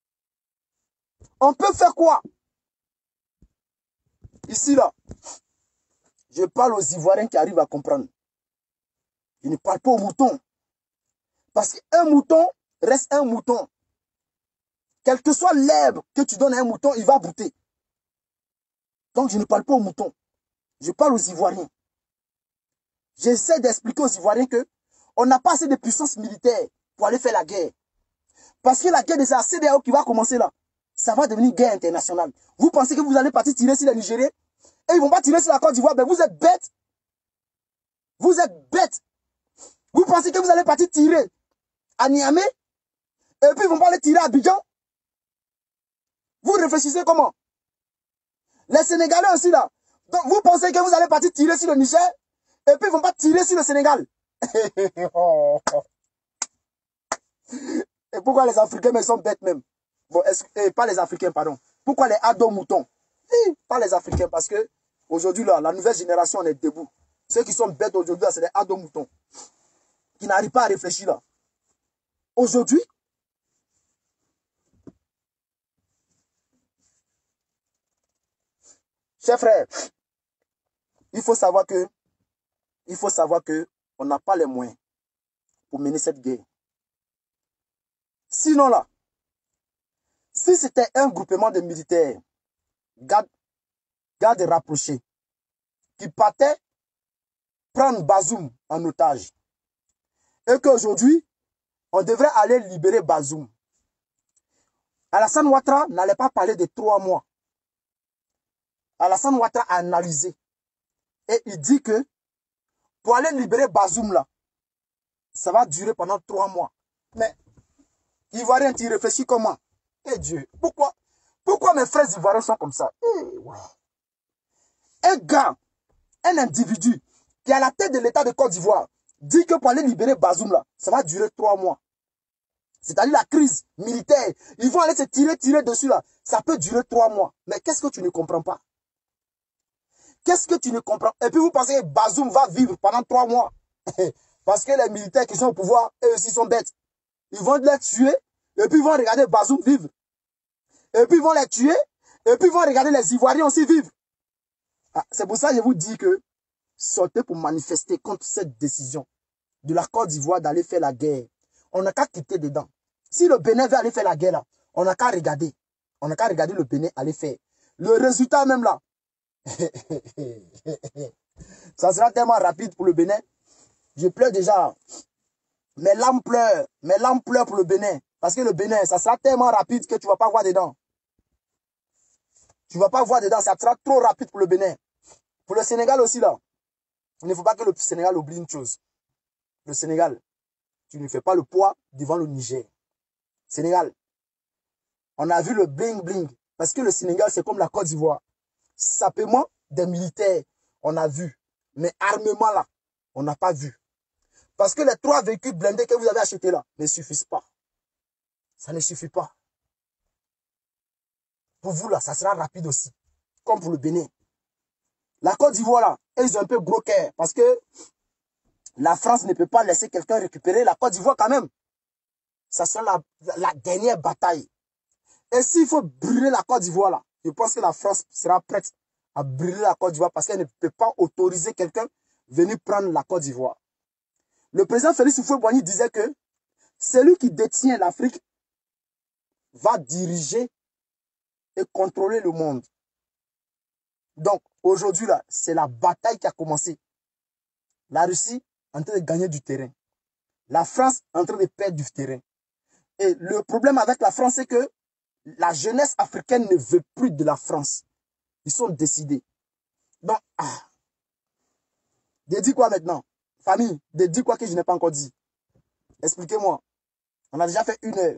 On peut faire quoi? Ici, là, je parle aux Ivoiriens qui arrivent à comprendre. Je ne parle pas aux moutons. Parce qu'un mouton reste un mouton. Quelle que soit l'herbe que tu donnes à un mouton, il va brouter. Donc, je ne parle pas aux moutons. Je parle aux Ivoiriens. J'essaie d'expliquer aux Ivoiriens que on n'a pas assez de puissance militaire pour aller faire la guerre. Parce que la guerre de la CEDEAO qui va commencer là, ça va devenir guerre internationale. Vous pensez que vous allez partir tirer sur les Nigériens et ils ne vont pas tirer sur la Côte d'Ivoire? Ben vous êtes bêtes. Vous êtes bêtes. Vous pensez que vous allez partir tirer à Niamey et puis ils ne vont pas aller tirer à Abidjan? Vous réfléchissez comment? Les Sénégalais aussi là. Donc vous pensez que vous allez partir tirer sur le Niger et puis ils ne vont pas tirer sur le Sénégal? Et pourquoi les Africains mais sont bêtes même? Bon, pas les Africains, pardon. Pourquoi les ados moutons? Pas les Africains, parce que aujourd'hui, là, la nouvelle génération, on est debout. Ceux qui sont bêtes aujourd'hui, c'est les ados moutons. Qui n'arrivent pas à réfléchir là. Aujourd'hui, chers frères, il faut savoir que on n'a pas les moyens pour mener cette guerre. Sinon là, si c'était un groupement de militaires, gardes rapprochés, qui partaient prendre Bazoum en otage, et qu'aujourd'hui, on devrait aller libérer Bazoum, Alassane Ouattara n'allait pas parler de 3 mois. Alassane Ouattara a analysé. Et il dit que pour aller libérer Bazoum là, ça va durer pendant 3 mois. Mais Ivoirien, tu réfléchis comment? Eh Dieu, pourquoi mes frères Ivoiriens sont comme ça? Ouais. Un gars, un individu qui est à la tête de l'État de Côte d'Ivoire dit que pour aller libérer Bazoum là, ça va durer 3 mois. C'est-à-dire la crise militaire. Ils vont aller se tirer dessus là. Ça peut durer 3 mois. Mais qu'est-ce que tu ne comprends pas? Qu'est-ce que tu ne comprends? Et puis vous pensez que Bazoum va vivre pendant 3 mois. Parce que les militaires qui sont au pouvoir, eux aussi sont bêtes. Ils vont les tuer. Et puis ils vont regarder Bazoum vivre. Et puis ils vont les tuer. Et puis ils vont regarder les Ivoiriens aussi vivre. Ah, c'est pour ça que je vous dis que sortez pour manifester contre cette décision de la Côte d'Ivoire d'aller faire la guerre. On n'a qu'à quitter dedans. Si le Bénin veut aller faire la guerre là, on n'a qu'à regarder. On n'a qu'à regarder le Bénin aller faire. Le résultat même là, ça sera tellement rapide pour le Bénin. Je pleure déjà. Mes larmes pleurent pour le Bénin. Parce que le Bénin, ça sera tellement rapide que tu ne vas pas voir dedans. Tu ne vas pas voir dedans, ça sera trop rapide pour le Bénin. Pour le Sénégal aussi là, il ne faut pas que le Sénégal oublie une chose. Le Sénégal, tu ne fais pas le poids devant le Niger. Sénégal, on a vu le bling-bling. Parce que le Sénégal, c'est comme la Côte d'Ivoire. Sapement des militaires, on a vu. Mais armement là, on n'a pas vu. Parce que les 3 véhicules blindés que vous avez achetés là ne suffisent pas. Ça ne suffit pas. Pour vous là, ça sera rapide aussi. Comme pour le Bénin. La Côte d'Ivoire là, ils ont un peu gros cœur. Parce que la France ne peut pas laisser quelqu'un récupérer la Côte d'Ivoire quand même. Ça sera la dernière bataille. Et s'il faut brûler la Côte d'Ivoire là, je pense que la France sera prête à brûler la Côte d'Ivoire parce qu'elle ne peut pas autoriser quelqu'un venir prendre la Côte d'Ivoire. Le président Félix Houphouët-Boigny disait que celui qui détient l'Afrique va diriger et contrôler le monde. Donc, aujourd'hui, là, c'est la bataille qui a commencé. La Russie est en train de gagner du terrain. La France est en train de perdre du terrain. Et le problème avec la France, c'est que la jeunesse africaine ne veut plus de la France. Ils sont décidés. Donc, de dire quoi maintenant? Famille, de dire quoi que je n'ai pas encore dit? Expliquez-moi. On a déjà fait 1 heure.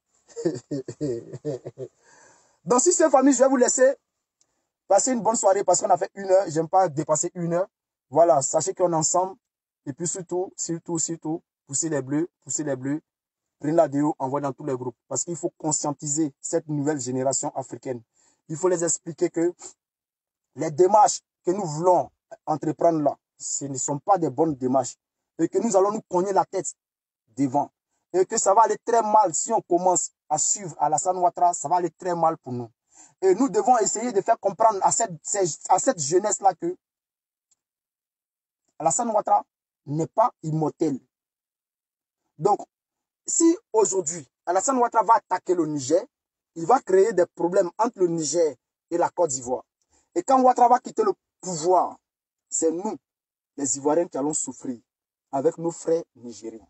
Donc, si c'est famille, je vais vous laisser passer une bonne soirée parce qu'on a fait 1 heure. J'aime pas dépasser 1 heure. Voilà, sachez qu'on est ensemble. Et puis surtout, poussez les bleus. Prenez la vidéo, envoyez dans tous les groupes. Parce qu'il faut conscientiser cette nouvelle génération africaine. Il faut les expliquer que les démarches que nous voulons entreprendre là, ce ne sont pas des bonnes démarches. Et que nous allons nous cogner la tête devant. Et que ça va aller très mal si on commence à suivre Alassane Ouattara, ça va aller très mal pour nous. Et nous devons essayer de faire comprendre à cette jeunesse-là que Alassane Ouattara n'est pas immortel. Donc, si aujourd'hui, Alassane Ouattara va attaquer le Niger, il va créer des problèmes entre le Niger et la Côte d'Ivoire. Et quand Ouattara va quitter le pouvoir, c'est nous, les Ivoiriens, qui allons souffrir avec nos frères nigériens.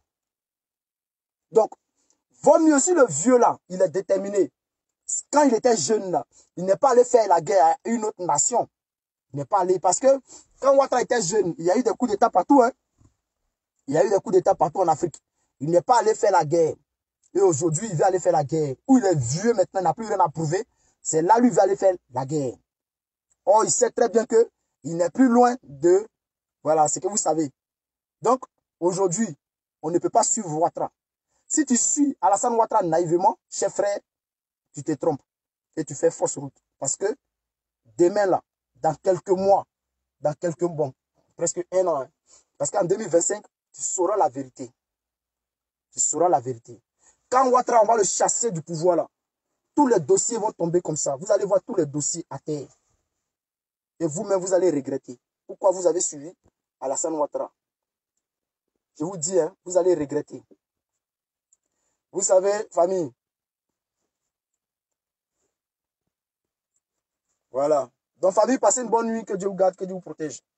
Donc, vaut mieux si le vieux là, il est déterminé. Quand il était jeune là, il n'est pas allé faire la guerre à une autre nation. Il n'est pas allé parce que quand Ouattara était jeune, il y a eu des coups d'État partout. Hein? Il y a eu des coups d'État partout en Afrique. Il n'est pas allé faire la guerre. Et aujourd'hui, il veut aller faire la guerre. Où il est vieux maintenant, il n'a plus rien à prouver. C'est là lui, il veut aller faire la guerre. Or, il sait très bien qu'il n'est plus loin de... Voilà, c'est que vous savez. Donc, aujourd'hui, on ne peut pas suivre Ouattara. Si tu suis Alassane Ouattara naïvement, chef frère, tu te trompes. Et tu fais fausse route. Parce que demain, là, dans quelques mois, presque 1 an, hein, parce qu'en 2025, tu sauras la vérité. Tu sauras la vérité. Quand Ouattara, on va le chasser du pouvoir, là, tous les dossiers vont tomber comme ça. Vous allez voir tous les dossiers à terre. Et vous-même, vous allez regretter. Pourquoi vous avez suivi Alassane Ouattara? Je vous dis, hein, vous allez regretter. Vous savez, famille. Voilà. Donc, famille, passez une bonne nuit. Que Dieu vous garde, que Dieu vous protège.